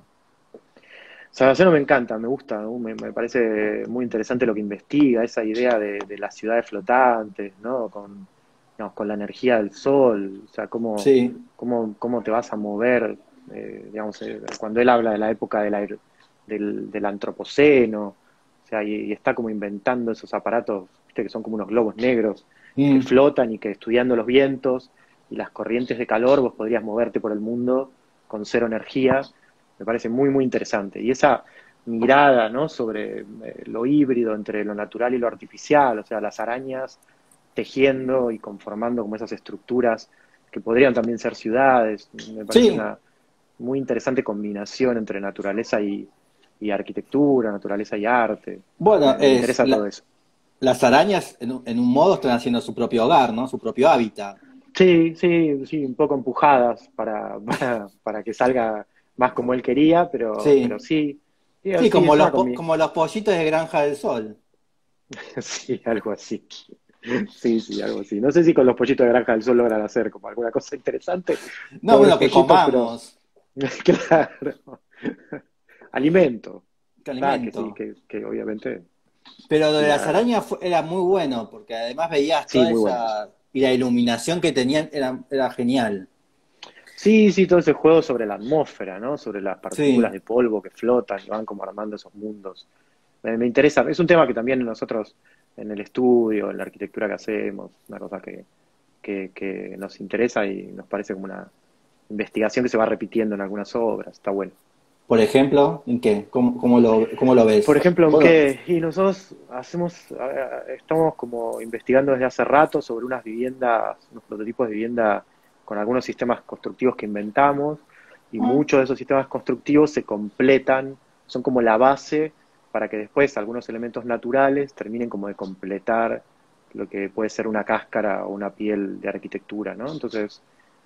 Saraceno me encanta, me gusta, ¿no? Me, me parece muy interesante lo que investiga, esa idea de, de las ciudades flotantes, ¿no? Con, digamos, con la energía del sol, o sea, cómo, Sí. cómo, cómo te vas a mover, eh, digamos, eh, cuando él habla de la época del, aer- del, del antropoceno, o sea, y, y está como inventando esos aparatos, viste, que son como unos globos negros que Mm, flotan y que estudiando los vientos y las corrientes de calor vos podrías moverte por el mundo con cero energía, me parece muy, muy interesante. Y esa mirada, ¿no? Sobre eh, lo híbrido entre lo natural y lo artificial, o sea, las arañas tejiendo y conformando como esas estructuras que podrían también ser ciudades, me parece sí. una muy interesante combinación entre naturaleza y, y arquitectura, naturaleza y arte. Bueno, Me, me es interesa todo la- eso. las arañas en, un en un modo están haciendo su propio hogar, ¿no? Su propio hábitat. Sí, sí, sí, un poco empujadas para, para, para que salga más como él quería, pero, pero Sí. sí, sí, Sí, sí, como es los, una po- combi. como los pollitos de Granja del Sol. Sí, algo así. Sí, sí, algo así. No sé si con los pollitos de Granja del Sol logran hacer como alguna cosa interesante, No, pobres bueno, que pollitos, pero comamos. claro. Alimento. Que Ah, que alimento. sí, que, que obviamente Pero lo sí, de las la, arañas fue- era muy bueno, porque además veías sí, toda muy bueno. esa... Y la iluminación que tenían era, era genial. Sí, sí, todo ese juego sobre la atmósfera, ¿no? Sobre las partículas Sí. de polvo que flotan y van como armando esos mundos. Me, me interesa, es un tema que también nosotros en el estudio, en la arquitectura que hacemos, una cosa que, que, que nos interesa y nos parece como una investigación que se va repitiendo en algunas obras, está bueno. Por ejemplo, ¿en qué? ¿Cómo, cómo lo, cómo lo Por ves? ejemplo, ¿en Bueno, qué? Y nosotros hacemos, eh, estamos como investigando desde hace rato sobre unas viviendas, unos prototipos de vivienda con algunos sistemas constructivos que inventamos y muchos de esos sistemas constructivos se completan, son como la base para que después algunos elementos naturales terminen como de completar lo que puede ser una cáscara o una piel de arquitectura, ¿no? Entonces,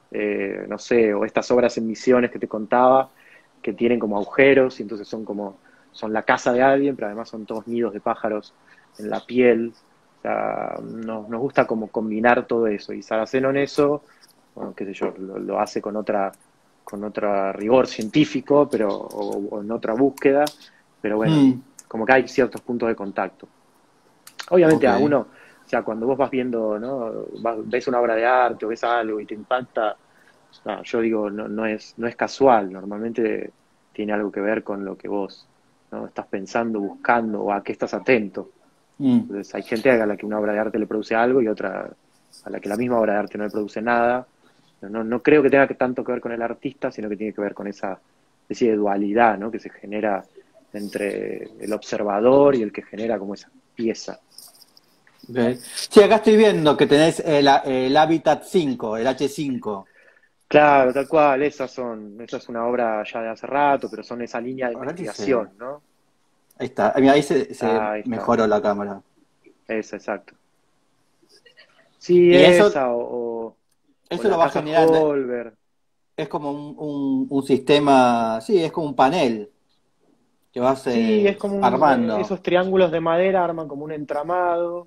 eh, no sé, o estas obras en misiones que te contaba, que tienen como agujeros y entonces son como son la casa de alguien, pero además son todos nidos de pájaros en la piel. O sea, nos, nos gusta como combinar todo eso. Y Saraceno en eso, bueno, qué sé yo, lo, lo hace con otra con otro rigor científico, pero o, o en otra búsqueda, pero bueno, mm, como que hay ciertos puntos de contacto. Obviamente ok. a uno, o sea, cuando vos vas viendo, ¿no? Vas- ves una obra de arte o ves algo y te impacta, no, yo digo, no, no es, no es casual, normalmente tiene algo que ver con lo que vos, ¿no? Estás pensando, buscando o a qué estás atento. Mm, Entonces hay gente a la que una obra de arte le produce algo y otra a la que la misma obra de arte no le produce nada. No, no creo que tenga que tanto que ver con el artista, sino que tiene que ver con esa especie de dualidad, ¿no? Que se genera entre el observador y el que genera como esa pieza. ok. Sí, acá estoy viendo que tenés el, el Habitat cinco, el H cinco. Claro, tal cual, esas son, esa es una obra ya de hace rato, pero son esa línea de A ver si se... investigación, ¿no? Ahí está. Mira, ahí se, se Ah, ahí está, mejoró la cámara. esa, exacto. Sí, Y eso, esa, o, o, o eso lo la va casa generando. Holber. Es como un, un, un sistema, sí, es como un panel que vas Sí, eh, es como un, eh, armando. esos triángulos de madera arman como un entramado,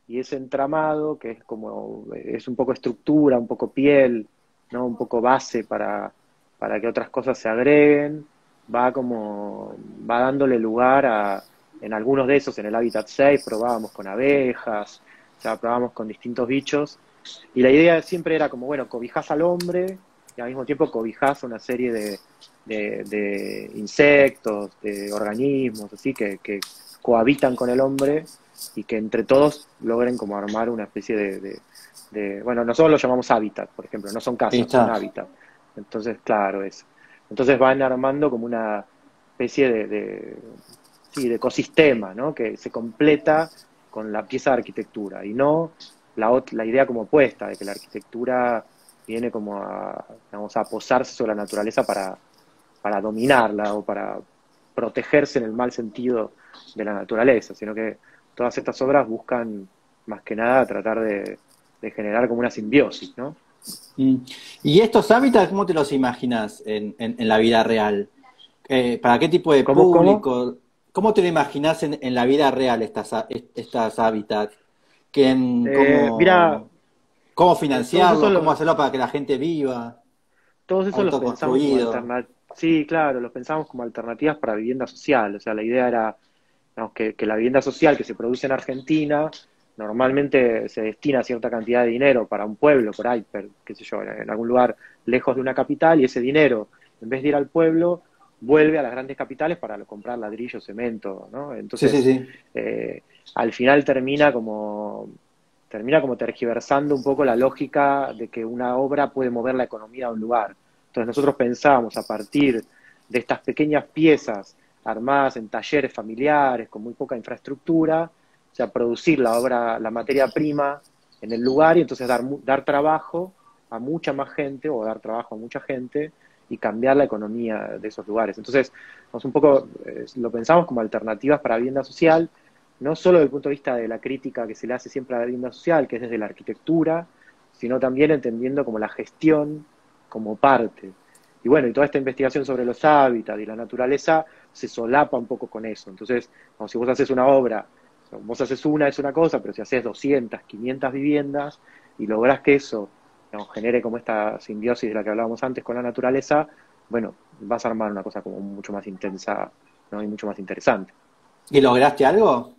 y ese entramado, que es como, es un poco estructura, un poco piel, ¿no? Un poco base para, para que otras cosas se agreguen, va como, va dándole lugar a, en algunos de esos, en el Hábitat seis, probábamos con abejas, o sea, probábamos con distintos bichos, y la idea siempre era como, bueno, cobijás al hombre, y al mismo tiempo cobijás una serie de, de, de insectos, de organismos, así, que, que cohabitan con el hombre, y que entre todos logren como armar una especie de, de, de, bueno, nosotros lo llamamos hábitat, por ejemplo, no son Ahí casas, son está. hábitat. Entonces, claro, es. Entonces van armando como una especie de, de, sí, de ecosistema, ¿no? Que se completa con la pieza de arquitectura y no la, ot- la idea como opuesta de que la arquitectura viene como a, digamos, a posarse sobre la naturaleza para, para dominarla o para protegerse en el mal sentido de la naturaleza, sino que todas estas obras buscan más que nada tratar de, de generar como una simbiosis, ¿no? Mm. ¿Y estos hábitats, cómo te los imaginas en, en, en la vida real? Eh, ¿para qué tipo de ¿Cómo, cómo? público? ¿Cómo te lo imaginas en, en la vida real estas, ha- est- estas hábitats? ¿Quién, Eh, mira, cómo, cómo eh, todos esos financiarlos? ¿Cómo los, hacerlo para que la gente viva? todos esos los pensamos como Autoconstruido. alternativas, sí, claro, los pensamos como alternativas para vivienda social, o sea, la idea era, digamos, que, que la vivienda social que se produce en Argentina normalmente se destina cierta cantidad de dinero para un pueblo, por ahí, per- qué sé yo, en algún lugar lejos de una capital, y ese dinero, en vez de ir al pueblo, vuelve a las grandes capitales para comprar ladrillo, cemento, ¿no? Sí, sí, Entonces, sí. eh, al final termina como, termina como tergiversando un poco la lógica de que una obra puede mover la economía de un lugar. Entonces nosotros pensábamos a partir de estas pequeñas piezas armadas en talleres familiares con muy poca infraestructura, o sea, producir la obra, la materia prima en el lugar y entonces dar, dar trabajo a mucha más gente o dar trabajo a mucha gente y cambiar la economía de esos lugares. Entonces, pues un poco eh, lo pensamos como alternativas para vivienda social, no solo desde el punto de vista de la crítica que se le hace siempre a la vivienda social, que es desde la arquitectura, sino también entendiendo como la gestión como parte. Y bueno, y toda esta investigación sobre los hábitats y la naturaleza se solapa un poco con eso. Entonces, como si vos haces una obra, vos haces una es una cosa, pero si haces doscientas, quinientas viviendas y lográs que eso, digamos, genere como esta simbiosis de la que hablábamos antes con la naturaleza, bueno, vas a armar una cosa como mucho más intensa, ¿no? Y mucho más interesante. ¿Y lograste algo?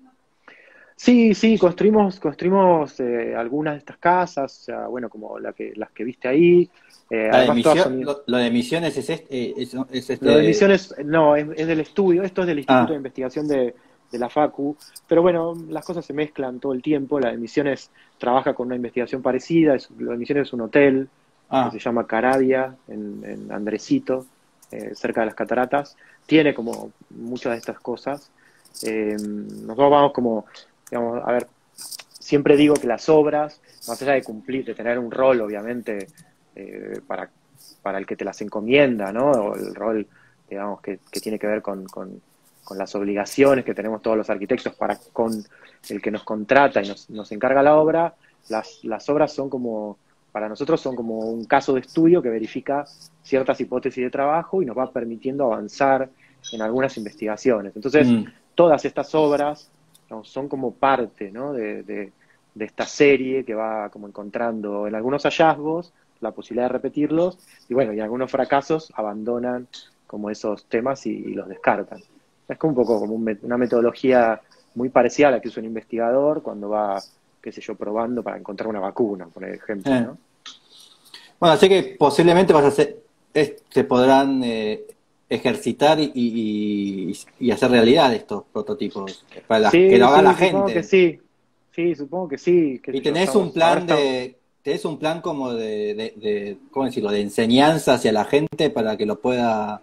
Sí, sí, construimos, construimos eh, algunas de estas casas, o sea, bueno, como la que, las que viste ahí. Eh, La de además todas misión, son. lo, lo de misiones es este, eh, es, es Lo de este. Misiones, no, es, es del estudio, esto es del Instituto de Ah, Investigación de, de la Facu, pero bueno, las cosas se mezclan todo el tiempo, la de Misiones trabaja con una investigación parecida, es, lo de Misiones es un hotel que se ah. llama Caravia, en, en Andresito, eh, cerca de las cataratas, tiene como muchas de estas cosas. Eh, nosotros vamos como, digamos, a ver, siempre digo que las obras, más allá de cumplir, de tener un rol, obviamente, eh, para, para el que te las encomienda, ¿no? O el rol, digamos, que, que tiene que ver con, con, con, las obligaciones que tenemos todos los arquitectos para con el que nos contrata y nos, nos encarga la obra, las, las obras son como, para nosotros son como un caso de estudio que verifica ciertas hipótesis de trabajo y nos va permitiendo avanzar en algunas investigaciones. Entonces, Mm. todas estas obras, ¿no? Son como parte, ¿no? de, de, de esta serie que va como encontrando en algunos hallazgos la posibilidad de repetirlos y bueno, y en algunos fracasos abandonan como esos temas y, y los descartan. Es como un poco como un, una metodología muy parecida a la que usa un investigador cuando va, qué sé yo, probando para encontrar una vacuna, por ejemplo, Eh. ¿no? Bueno, sé que posiblemente vas a hacer, es- se podrán eh, ejercitar y, y, y- y hacer realidad estos prototipos, para la- que lo Sí, haga la sí, supongo que gente. sí. Sí, supongo que sí, qué Y sé yo, tenés un estamos, ahora plan estamos. de, tenés un plan como de, de, de, ¿cómo decirlo? De enseñanza hacia la gente para que lo pueda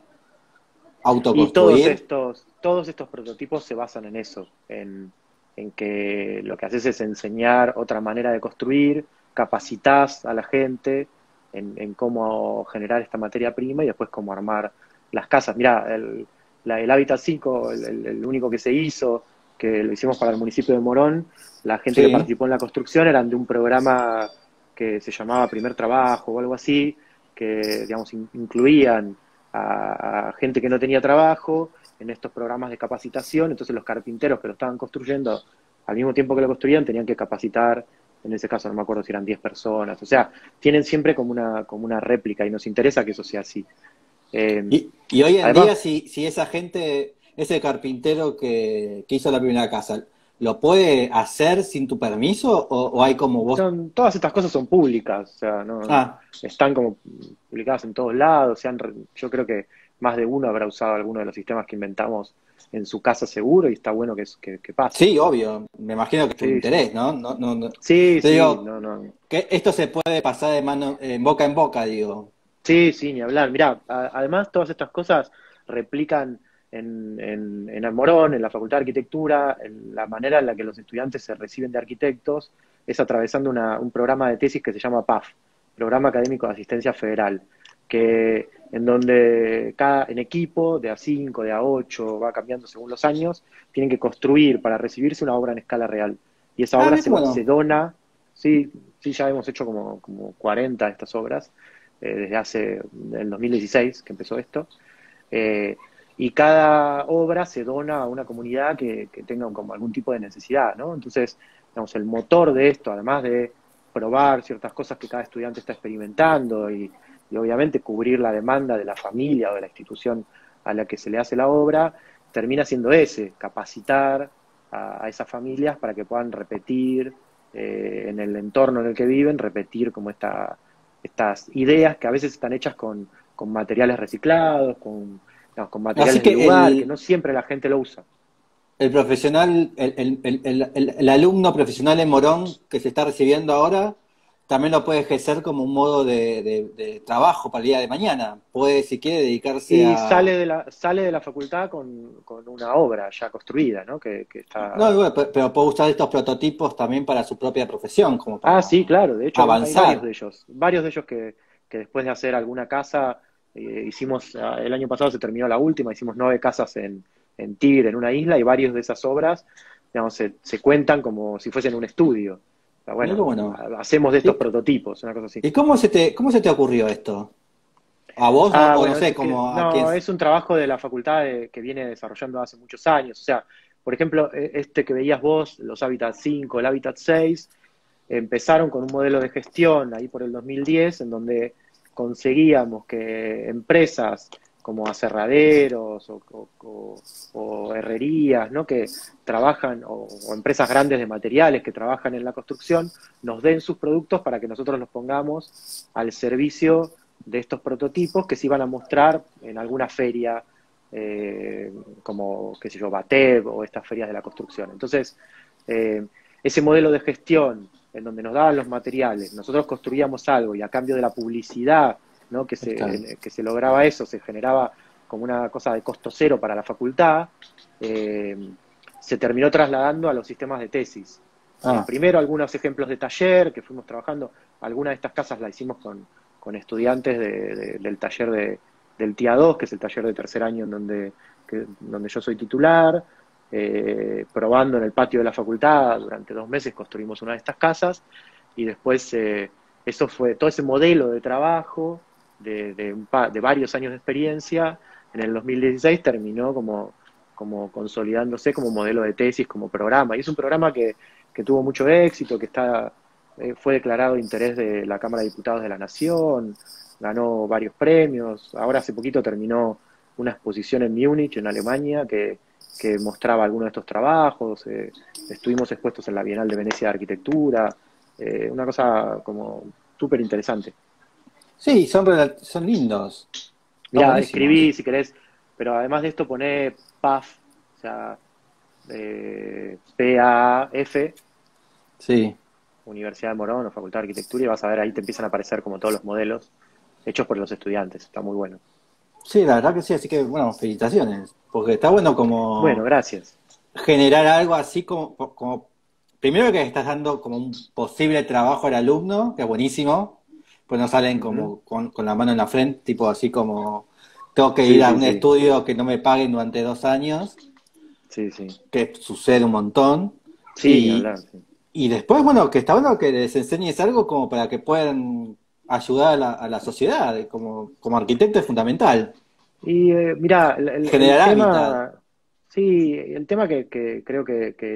Y todos autoconstruir. estos, todos estos prototipos se basan en eso, en, en que lo que haces es enseñar otra manera de construir, capacitas a la gente en, en cómo generar esta materia prima y después cómo armar las casas. Mira, el, la, el Hábitat cinco, el, el, el único que se hizo, que lo hicimos para el municipio de Morón, la gente que Sí. participó en la construcción eran de un programa que se llamaba Primer Trabajo o algo así, que digamos in, incluían a, a gente que no tenía trabajo en estos programas de capacitación, entonces los carpinteros que lo estaban construyendo al mismo tiempo que lo construían tenían que capacitar, en ese caso no me acuerdo si eran diez personas, o sea, tienen siempre como una, como una réplica y nos interesa que eso sea así. Eh, Y, y hoy en además, día, si, si esa gente, ese carpintero que, que hizo la primera casa, ¿lo puede hacer sin tu permiso o, o hay como vos? son, todas estas cosas son públicas, o sea, no, Ah, están como publicadas en todos lados, se han re- yo creo que más de uno habrá usado alguno de los sistemas que inventamos en su casa seguro y está bueno que, es- que, que pase. sí, obvio. Me imagino que es tu Sí, sí. interés, ¿no? No, no, no. Sí, Te sí, digo, no, no. que esto se puede pasar de mano, en boca en boca, digo. Sí, sí, ni hablar. Mirá, a- además todas estas cosas replican en, en, en Almorón, en la Facultad de Arquitectura, en la manera en la que los estudiantes se reciben de arquitectos, es atravesando una- un programa de tesis que se llama P A F, Programa Académico de Asistencia Federal, que en donde cada, en equipo, de a cinco, de a ocho, va cambiando según los años, tienen que construir para recibirse una obra en escala real. Y esa Ah, obra mira se, qué se bueno. dona, sí, sí, ya hemos hecho como, como cuarenta de estas obras eh, desde hace el dos mil dieciséis que empezó esto. Eh, y cada obra se dona a una comunidad que, que tenga como algún tipo de necesidad, ¿no? Entonces, digamos, el motor de esto, además de probar ciertas cosas que cada estudiante está experimentando y, y obviamente cubrir la demanda de la familia o de la institución a la que se le hace la obra, termina siendo ese, capacitar a, a esas familias para que puedan repetir eh, en el entorno en el que viven, repetir como esta, estas ideas que a veces están hechas con, con materiales reciclados, con, digamos, con Así materiales del que lugar, que el, no siempre la gente lo usa. el profesional, el, el, el, el- el- el alumno profesional en Morón que se está recibiendo ahora, también lo puede ejercer como un modo de, de- de trabajo para el día de mañana. Puede, si quiere, dedicarse Y a... sale de la, sale de la facultad con, con una obra ya construida, ¿no? Que, que No, está... bueno, pe- pero puede usar estos prototipos también para su propia profesión, como Ah, para sí, claro, de hecho hay, hay varios avanzar. de ellos, varios de ellos que, que después de hacer alguna casa, eh, hicimos, ah, el año pasado se terminó la última, hicimos nueve casas en, en Tigre, en una isla, y varios de esas obras, digamos, se, se cuentan como si fuesen un estudio. O sea, Mira qué bueno, bueno. ha- hacemos de estos ¿Y, prototipos, una cosa así. y cómo se te, cómo se te ocurrió esto? ¿A vos o, Ah, o no bueno, sé, es que como a quién? no, es un trabajo de la facultad de- que viene desarrollando hace muchos años. O sea, por ejemplo, e- este que veías vos, los Habitat cinco, el Habitat seis, empezaron con un modelo de gestión ahí por el dos mil diez, en donde conseguíamos que empresas como aserraderos o, o- o- o herrerías, ¿no? que trabajan, o, o empresas grandes de materiales que trabajan en la construcción, nos den sus productos para que nosotros los pongamos al servicio de estos prototipos que se iban a mostrar en alguna feria, eh, como, qué sé yo, Bateb o estas ferias de la construcción. Entonces, eh, ese modelo de gestión en donde nos daban los materiales, nosotros construíamos algo y a cambio de la publicidad, ¿no? que, Está. se, que se lograba eso, se generaba como una cosa de costo cero para la facultad, eh, se terminó trasladando a los sistemas de tesis. Eh, Ah, primero algunos ejemplos de taller que fuimos trabajando, algunas de estas casas las hicimos con, con estudiantes de, de, del taller de, del T I A dos, que es el taller de tercer año en donde, que, donde yo soy titular, eh, probando en el patio de la facultad durante dos meses construimos una de estas casas y después eh, eso fue todo ese modelo de trabajo de, de, un pa, de varios años de experiencia en el dos mil dieciséis terminó como, como consolidándose como modelo de tesis, como programa y es un programa que, que tuvo mucho éxito, que está eh, fue declarado de interés de la Cámara de Diputados de la Nación, ganó varios premios, ahora hace poquito terminó una exposición en Múnich, en Alemania, que que mostraba algunos de estos trabajos, eh, estuvimos expuestos en la Bienal de Venecia de Arquitectura, eh, una cosa como súper interesante. sí, son, rela- son lindos. Están Mirá, buenísimos. escribí si querés, pero además de esto poné P A F, o sea, eh, P A F, Sí. Universidad de Morón o Facultad de Arquitectura, y vas a ver ahí te empiezan a aparecer como todos los modelos hechos por los estudiantes, está muy bueno. Sí, la verdad que sí, así que bueno, felicitaciones. Porque está bueno Bueno, como gracias. generar algo así como, como primero que estás dando como un posible trabajo al alumno, que es buenísimo, pues no salen Ujú. como con, con la mano en la frente, tipo así como tengo que Sí, ir a sí, un sí, estudio que no me paguen durante dos años, sí, sí. que sucede un montón, Sí, ni y, hablar, sí. y después, bueno, que está bueno que les enseñes algo como para que puedan ayudar a la, a la sociedad, como, como arquitecto es fundamental, Y eh, mira, el, el- el generar hábitat. tema, sí, el tema que, que creo que, que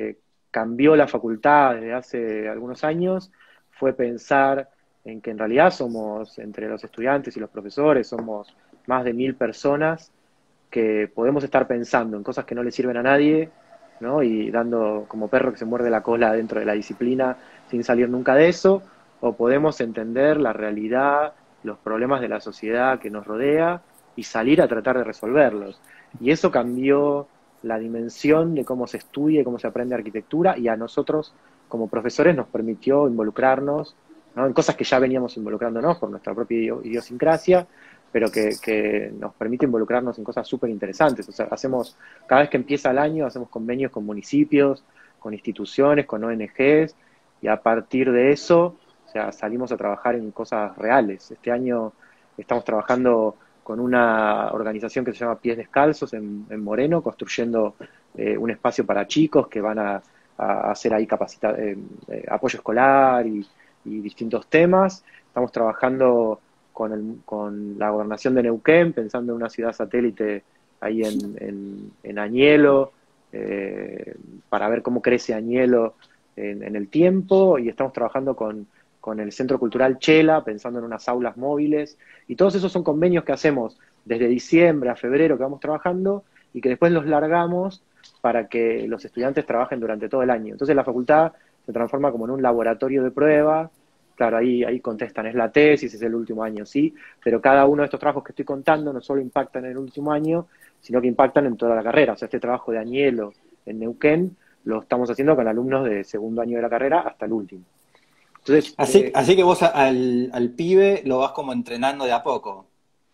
cambió la facultad desde hace algunos años fue pensar en que en realidad somos, entre los estudiantes y los profesores, somos más de mil personas que podemos estar pensando en cosas que no le sirven a nadie, ¿no? Y dando como perro que se muerde la cola dentro de la disciplina sin salir nunca de eso, o podemos entender la realidad, los problemas de la sociedad que nos rodea y salir a tratar de resolverlos. Y eso cambió la dimensión de cómo se estudia y cómo se aprende arquitectura, y a nosotros como profesores nos permitió involucrarnos, ¿no?, en cosas que ya veníamos involucrándonos por nuestra propia idiosincrasia, pero que, que nos permite involucrarnos en cosas súper interesantes. O sea, hacemos, cada vez que empieza el año, hacemos convenios con municipios, con instituciones, con O N Ges, y a partir de eso, o sea, salimos a trabajar en cosas reales. Este año estamos trabajando con una organización que se llama Pies Descalzos en, en Moreno, construyendo eh, un espacio para chicos que van a, a hacer ahí capacita eh, eh, apoyo escolar y, y distintos temas. Estamos trabajando con, el, con la gobernación de Neuquén, pensando en una ciudad satélite ahí en, en, en Añelo, eh, para ver cómo crece Añelo en, en el tiempo, y estamos trabajando con, con el Centro Cultural Chela, pensando en unas aulas móviles, y todos esos son convenios que hacemos desde diciembre a febrero, que vamos trabajando, y que después los largamos para que los estudiantes trabajen durante todo el año. Entonces la facultad se transforma como en un laboratorio de prueba. Claro, ahí, ahí contestan, es la tesis, es el último año, sí, pero cada uno de estos trabajos que estoy contando no solo impactan en el último año, sino que impactan en toda la carrera. O sea, este trabajo de Añelo en Neuquén lo estamos haciendo con alumnos de segundo año de la carrera hasta el último. Entonces, Así, eh, así que vos al, al pibe lo vas como entrenando de a poco.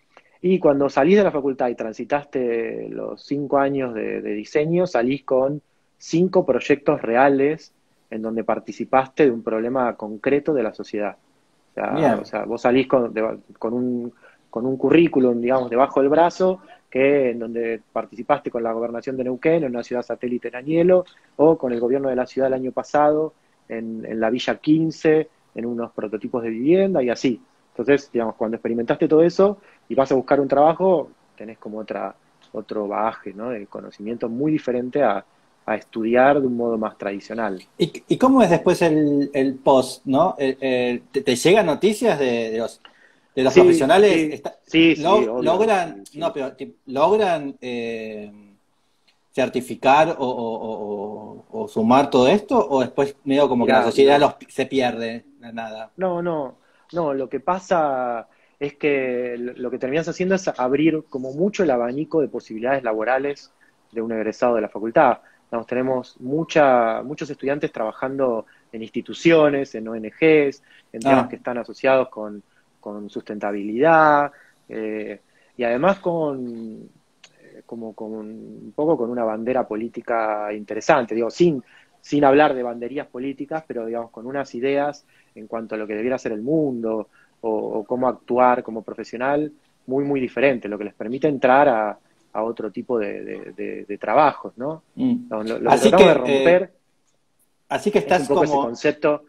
y cuando salís de la facultad y transitaste los cinco años de, de diseño, salís con cinco proyectos reales en donde participaste de un problema concreto de la sociedad. O sea, o Bien. sea vos salís con, de, con, un, con un currículum, digamos, debajo del brazo, que en donde participaste con la gobernación de Neuquén, en una ciudad satélite en Añelo, o con el gobierno de la ciudad el año pasado, en, en la Villa quince, en unos prototipos de vivienda y así. Entonces, digamos, cuando experimentaste todo eso y vas a buscar un trabajo, tenés como otra, otro bagaje, ¿no?, de conocimiento muy diferente a, a estudiar de un modo más tradicional. ¿Y, y cómo es después el, el post, ¿no? Eh, eh, ¿te, te llegan noticias de, de los de los Sí, profesionales? sí, Está- sí, sí, lo- obvio, logran, sí, no, sí. pero ti- logran eh, certificar o, o- o- o sumar todo esto, o después medio como que la Mirá, sociedad lo, los, se pierde, nada. no, no, no, lo que pasa es que lo que terminas haciendo es abrir como mucho el abanico de posibilidades laborales de un egresado de la facultad. Digamos, tenemos mucha, muchos estudiantes trabajando en instituciones, en O N Ges, en temas Ah, que están asociados con, con sustentabilidad, eh, y además con, eh, como, con un poco con una bandera política interesante, digo, sin, sin hablar de banderías políticas, pero digamos con unas ideas en cuanto a lo que debiera ser el mundo o, o cómo actuar como profesional muy, muy diferente, lo que les permite entrar a, a otro tipo de, de, de, de trabajos, ¿no? mm. Lo, lo que Así tratamos de que, eh, romper así que es un estás poco ese como, concepto,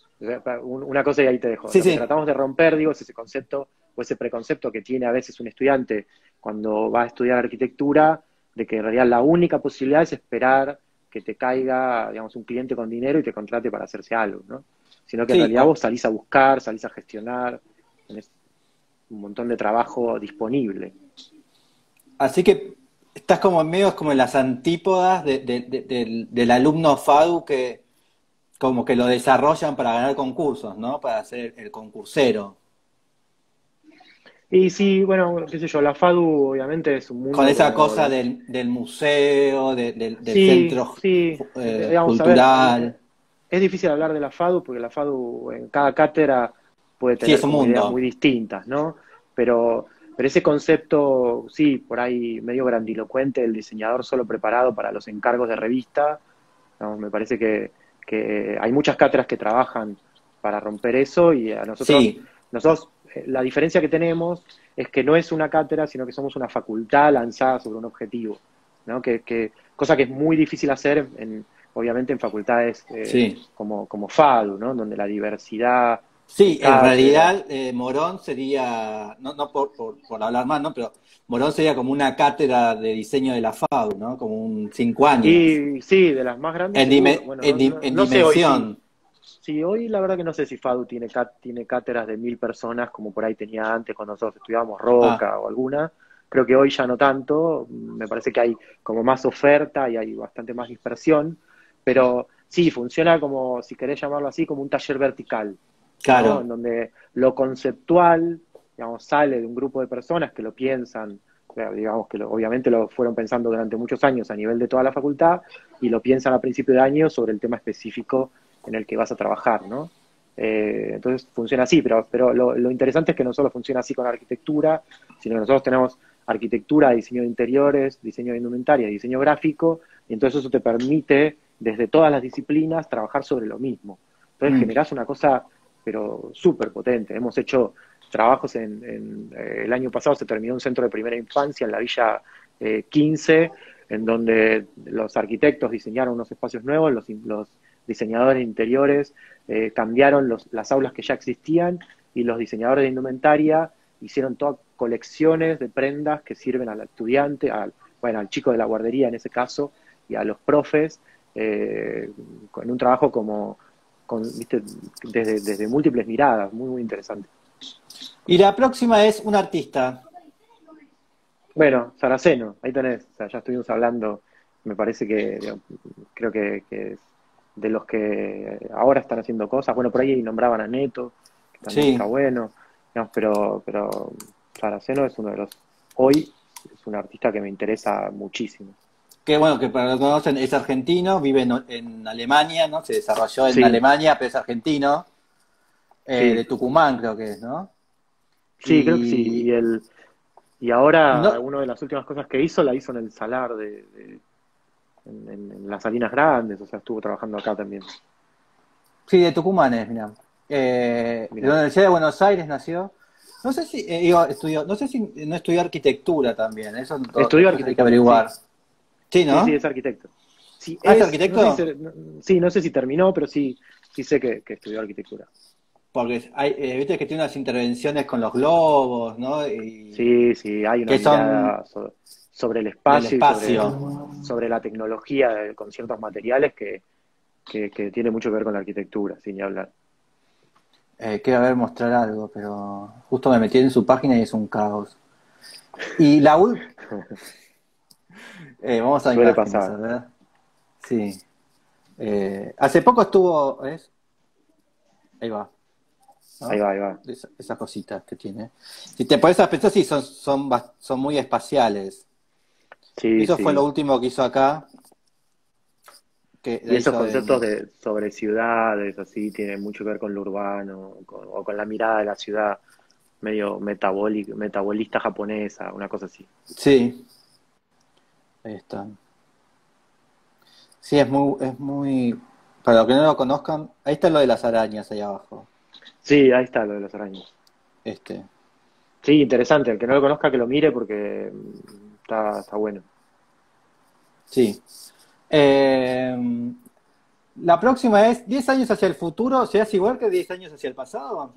una cosa y ahí te dejo, sí, lo que sí, tratamos de romper, digo, es ese concepto o ese preconcepto que tiene a veces un estudiante cuando va a estudiar arquitectura, de que en realidad la única posibilidad es esperar que te caiga, digamos, un cliente con dinero y te contrate para hacerse algo, ¿no? Sino que en sí. realidad o- vos salís a buscar, salís a gestionar, tenés un montón de trabajo disponible. Así que estás como en medio, como en las antípodas de- de- de- del, del alumno FADU que como que lo desarrollan para ganar concursos, ¿no? Para ser el concursero. Y sí, bueno, qué sé yo, la FADU obviamente es un Con mundo esa como cosa los... del, del museo, de- del, del Sí, centro sí, eh, digamos, a ver, cultural. es difícil hablar de la FADU porque la FADU en cada cátedra puede Sí, tener es un como ideas muy mundo. distintas, ¿no? Pero, pero ese concepto, sí, por ahí medio grandilocuente, el diseñador solo preparado para los encargos de revista, ¿no? Me parece que, que hay muchas cátedras que trabajan para romper eso y a nosotros, Sí, nosotros, eh, la diferencia que tenemos es que no es una cátedra, sino que somos una facultad lanzada sobre un objetivo, ¿no? Que, que, cosa que es muy difícil hacer en, obviamente en facultades eh, sí. como, como FADU, ¿no? Donde la diversidad Sí, en cátedras. realidad eh, Morón sería, no, no por, por, por hablar más, ¿no? Pero Morón sería como una cátedra de diseño de la FAU, ¿no? Como un cinco años. Y sí, de las más grandes En, seguro. dime- Bueno, en, no, di- no, en no sé hoy si, dimensión, si hoy la verdad que no sé si FADU tiene, cá- tiene cátedras de mil personas como por ahí tenía antes cuando nosotros estudiábamos ah, Roca o alguna. Creo que hoy ya no tanto. Me parece que hay como más oferta y hay bastante más dispersión. Pero sí, funciona como, si querés llamarlo así, como un taller vertical, ¿no? En claro, donde lo conceptual, digamos, sale de un grupo de personas que lo piensan, o sea, digamos que lo- obviamente lo fueron pensando durante muchos años a nivel de toda la facultad y lo piensan a principio de año sobre el tema específico en el que vas a trabajar, ¿no? Eh, entonces funciona así, pero, pero lo, lo interesante es que no solo funciona así con arquitectura, sino que nosotros tenemos arquitectura, diseño de interiores, diseño de indumentaria, diseño gráfico, y entonces eso te permite desde todas las disciplinas trabajar sobre lo mismo. Entonces mm, generás una cosa, pero súper potente. Hemos hecho trabajos en, en eh, el año pasado se terminó un centro de primera infancia en la Villa eh, quince, en donde los arquitectos diseñaron unos espacios nuevos, los, los diseñadores de interiores eh, cambiaron los, las aulas que ya existían y los diseñadores de indumentaria hicieron todas colecciones de prendas que sirven al estudiante, al, bueno, al chico de la guardería en ese caso, y a los profes, eh, en un trabajo como, con, ¿viste? Desde, desde múltiples miradas, muy, muy interesante. y la próxima es un artista. Bueno, Saraceno, ahí tenés, o sea, ya estuvimos hablando, me parece que, digamos, creo que, que es de los que ahora están haciendo cosas, bueno, por ahí nombraban a Neto, que también está Sí, bueno, digamos, pero, pero Saraceno es uno de los, hoy es un artista que me interesa muchísimo. que bueno, que para los que no conocen es argentino, vive en, en Alemania, ¿no? Se desarrolló en Sí, Alemania, pero es argentino, eh, de sí, Tucumán creo que es, ¿no? sí, creo que sí, y Y el, y ahora no, una de las últimas cosas que hizo la hizo en el Salar de, de en, en, en las Salinas Grandes, o sea, estuvo trabajando acá también. sí, de Tucumán es, mira. Eh, de la Mira, Universidad de Buenos Aires nació. No sé si eh, iba- estudió, no sé si no estudió arquitectura también, eso to- estudió después hay que arquitectura, sí. averiguar. Sí, Sí, sí, ¿no? es arquitecto. Sí, ¿Ah, es es, no sé si, arquitecto? se- no- sí, no sé si terminó, pero sí, sí sé que, que estudió arquitectura. Porque hay, eh, viste que tiene unas intervenciones con los globos, ¿no? Y Sí, sí, hay una que son mirada so- sobre el del espacio y sobre, espacio. sobre la tecnología de- con ciertos materiales que, que, que tiene mucho que ver con la arquitectura, sin ni hablar. Eh, quiero ver mostrar algo, pero justo me metí en su página y es un caos. Y la ul- eh, vamos a Suele imágenes, a pasar. ver. Sí. Eh, hace poco estuvo, ¿ves? Ahí va, Ahí ¿no? va, ahí va. Esa- esas cositas que tiene. Si te pones a pensar, sí, son, son, bas- son muy espaciales. Sí, Eso fue lo sí. último que hizo acá, que Y la esos hizo conceptos en... de sobre ciudades, así, tienen mucho que ver con lo urbano, con- o con la mirada de la ciudad, medio metabólica, metabolista japonesa, una cosa así. Sí, ahí está. Sí, es muy, es muy... Para los que no lo conozcan, ahí está lo de las arañas ahí abajo. Sí, ahí está lo de los arañas. Este, Sí, interesante. El que no lo conozca que lo mire porque mm, está, está bueno. sí. Eh, la próxima es diez años hacia el futuro, ¿se hace igual que diez años hacia el pasado?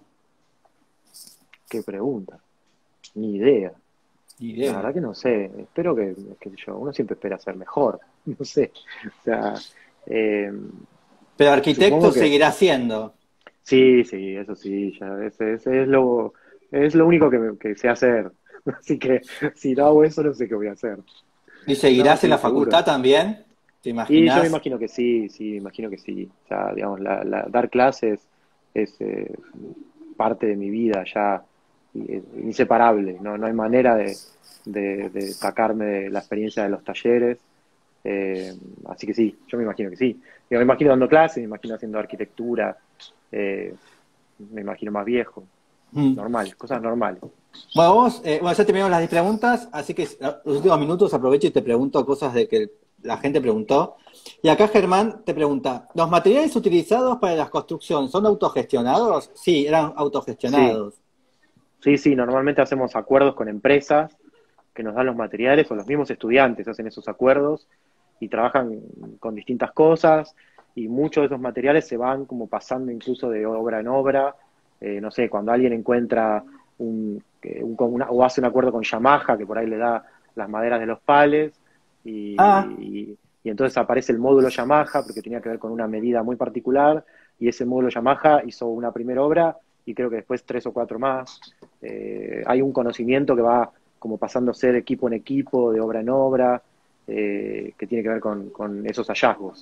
Qué pregunta. Ni idea. Ni La idea. verdad que no sé. Espero que, qué sé yo, uno siempre espera ser mejor. No sé. O sea, eh, Pero arquitecto supongo que seguirá siendo. sí, sí, eso sí, ya ese, ese es lo, es lo único que, me- que sé hacer. Así que si no hago eso, no sé qué voy a hacer. ¿Y No, seguirás en sí, la seguro. facultad también? ¿Te Y yo me imaginás? imagino que sí, sí, me imagino que sí. O sea, digamos, la, la- dar clases es eh, parte de mi vida ya, y es inseparable. No, no hay manera de, de, de sacarme de la experiencia de los talleres. Eh, así que sí, yo me imagino que sí. Yo me imagino dando clases, me imagino haciendo arquitectura, eh, me imagino más viejo. Mm. Normal, cosas normales. Bueno, vamos, eh, bueno, ya terminamos las diez preguntas, así que eh, los últimos minutos aprovecho y te pregunto cosas de que la gente preguntó. Y acá Germán te pregunta, ¿los materiales utilizados para la construcción son autogestionados? Sí, eran Sí, autogestionados. sí, sí, normalmente hacemos acuerdos con empresas que nos dan los materiales o los mismos estudiantes hacen esos acuerdos y trabajan con distintas cosas y muchos de esos materiales se van como pasando incluso de obra en obra. eh, no sé, cuando alguien encuentra un, eh, un- con una- o hace un acuerdo con Yamaha, que por ahí le da las maderas de los pales, Ah, y, y- y entonces aparece el módulo Yamaha, porque tenía que ver con una medida muy particular, y ese módulo Yamaha hizo una primera obra, y creo que después tres o cuatro más. Eh, hay un conocimiento que va como pasando a ser equipo en equipo, de obra en obra, eh, que tiene que ver con, con esos hallazgos.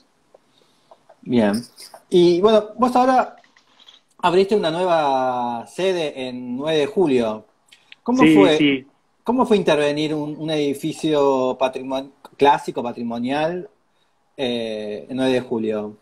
bien. Y bueno, vos ahora abriste una nueva sede en nueve de julio. ¿Cómo Sí, fue, sí. cómo fue intervenir un, un edificio patrimon- clásico, patrimonial, eh, en nueve de julio?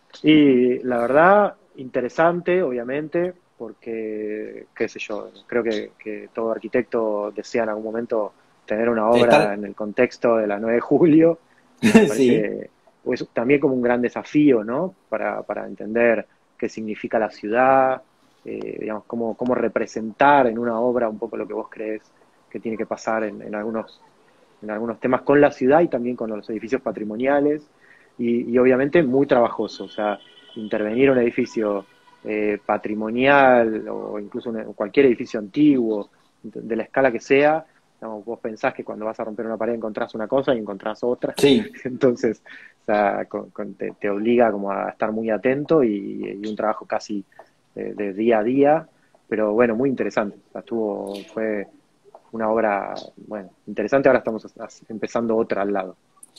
Y la verdad, interesante, obviamente, porque, qué sé yo, creo que, que todo arquitecto desea en algún momento tener una obra Estar, en el contexto de la nueve de julio, y me sí, parece pues, también como un gran desafío, ¿no? Para, para entender qué significa la ciudad, eh, digamos, cómo, cómo representar en una obra un poco lo que vos crees que tiene que pasar en, en algunos en algunos temas con la ciudad y también con los edificios patrimoniales y, y obviamente muy trabajoso, o sea, intervenir en un edificio eh, patrimonial o incluso un- cualquier edificio antiguo, de la escala que sea, digamos, vos pensás que cuando vas a romper una pared encontrás una cosa y encontrás otra, sí. entonces o sea, con- con- te, te obliga como a estar muy atento y, y un trabajo casi de, de día a día, pero bueno, muy interesante, o sea, estuvo, fue una obra, bueno, interesante. Ahora estamos empezando otra al lado.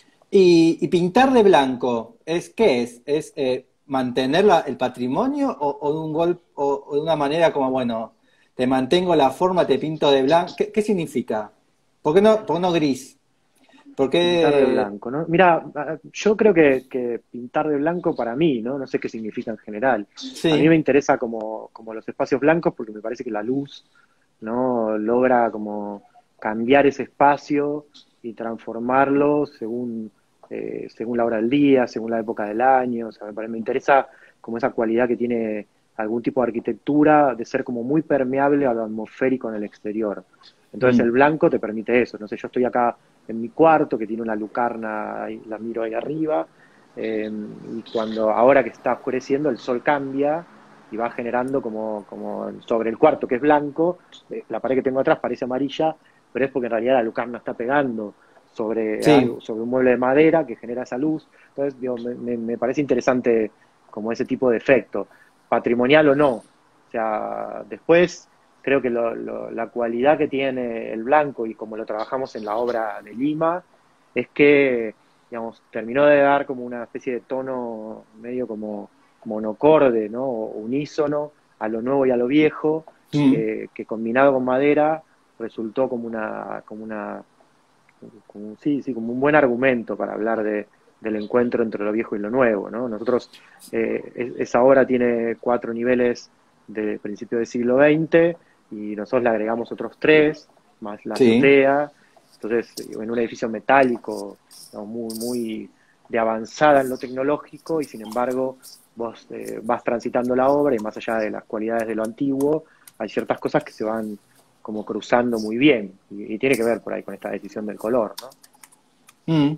Y, y pintar de blanco, ¿es qué es? ¿Es eh, mantener la- el patrimonio o, o de un gol, o, o de una manera como, bueno, te mantengo la forma, te pinto de blanco? ¿Qué, qué significa? ¿Por qué no, por qué no gris? ¿Por Pintar de qué? blanco, ¿no? Mira, yo creo que, que pintar de blanco para mí, ¿no? No sé qué significa en general. A mí me Sí, interesa como, como los espacios blancos porque me parece que la luz, ¿no? Logra como cambiar ese espacio y transformarlo según, eh, según la hora del día, según la época del año. O sea, me, pare- me interesa como esa cualidad que tiene algún tipo de arquitectura de ser como muy permeable a lo atmosférico en el exterior. Entonces el mm, blanco te permite eso. No sé, yo estoy acá en mi cuarto, que tiene una lucarna, ahí, la miro ahí arriba, eh, y cuando ahora que está oscureciendo el sol cambia y va generando como, como sobre el cuarto que es blanco, eh, la pared que tengo atrás parece amarilla, pero es porque en realidad la lucarna está pegando sobre sí. algo, sobre un mueble de madera que genera esa luz. Entonces, digo, me, me, me parece interesante como ese tipo de efecto, patrimonial o no. O sea, después creo que lo, lo, la cualidad que tiene el blanco y como lo trabajamos en la obra de Lima es que, digamos, terminó de dar como una especie de tono medio como monocorde, ¿no? O unísono a lo nuevo y a lo viejo, Mm. que, que combinado con madera resultó como una, como una, como, sí, sí, como un buen argumento para hablar de, del encuentro entre lo viejo y lo nuevo, ¿no? Nosotros, eh, esa obra tiene cuatro niveles de principio del siglo veinte y nosotros le agregamos otros tres, más la Sí. azotea, entonces en un edificio metálico, ¿no? muy, muy de avanzada en lo tecnológico y sin embargo vos eh, vas transitando la obra y más allá de las cualidades de lo antiguo, hay ciertas cosas que se van como cruzando muy bien y, y tiene que ver por ahí con esta decisión del color, ¿no? Mm,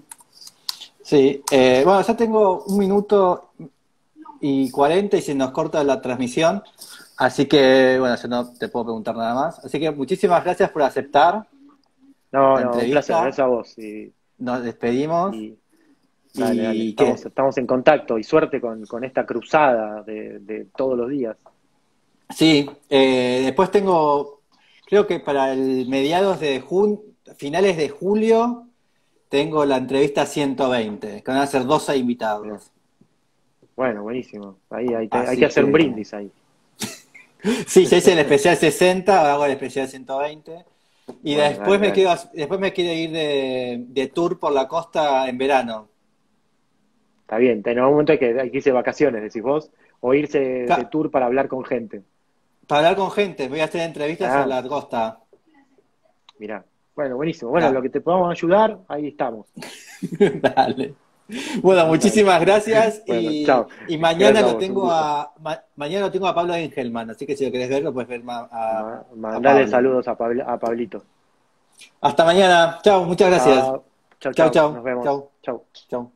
sí. Eh, bueno, ya tengo un minuto y cuarenta y se nos corta la transmisión. Así que, bueno, yo no te puedo preguntar nada más. Así que muchísimas gracias por aceptar No, la no, un placer, entrevista. gracias a vos y, Nos despedimos. y dale, dale, ¿Y estamos, qué? estamos en contacto y suerte con, con esta cruzada de, de todos los días. Sí, eh, después tengo, creo que para el mediados de junio, finales de julio, tengo la entrevista ciento veinte, que van a ser doce Mirá. invitados. Bueno, buenísimo. Ahí, ahí te- hay que Así hacer un que, brindis ahí. sí, ya hice el especial sesenta, ahora hago el especial ciento veinte. Y Bueno, después dale, me dale. quiero, después me quiero ir de, de tour por la costa en verano. Está bien, en algún momento hay que, hay que irse de vacaciones, decís vos, o irse de Ca- tour para hablar con gente. Para hablar con gente, voy a hacer entrevistas a Ah, la costa. mirá. Bueno, buenísimo. Bueno, lo Da- que te podamos ayudar, ahí estamos. Dale. Bueno, Dale. muchísimas gracias Bueno, y, chao. y mañana Gracias a lo vos, un tengo gusto. a ma- mañana lo tengo a Pablo Engelman, así que si lo querés ver lo puedes ver ma- Ma- a, a mandale Pablo. saludos a, Pabl- a Pablito. Hasta mañana. Chao, muchas gracias. Chao, chao, Chao, chao. Nos chao, vemos. chao, Chao. chao.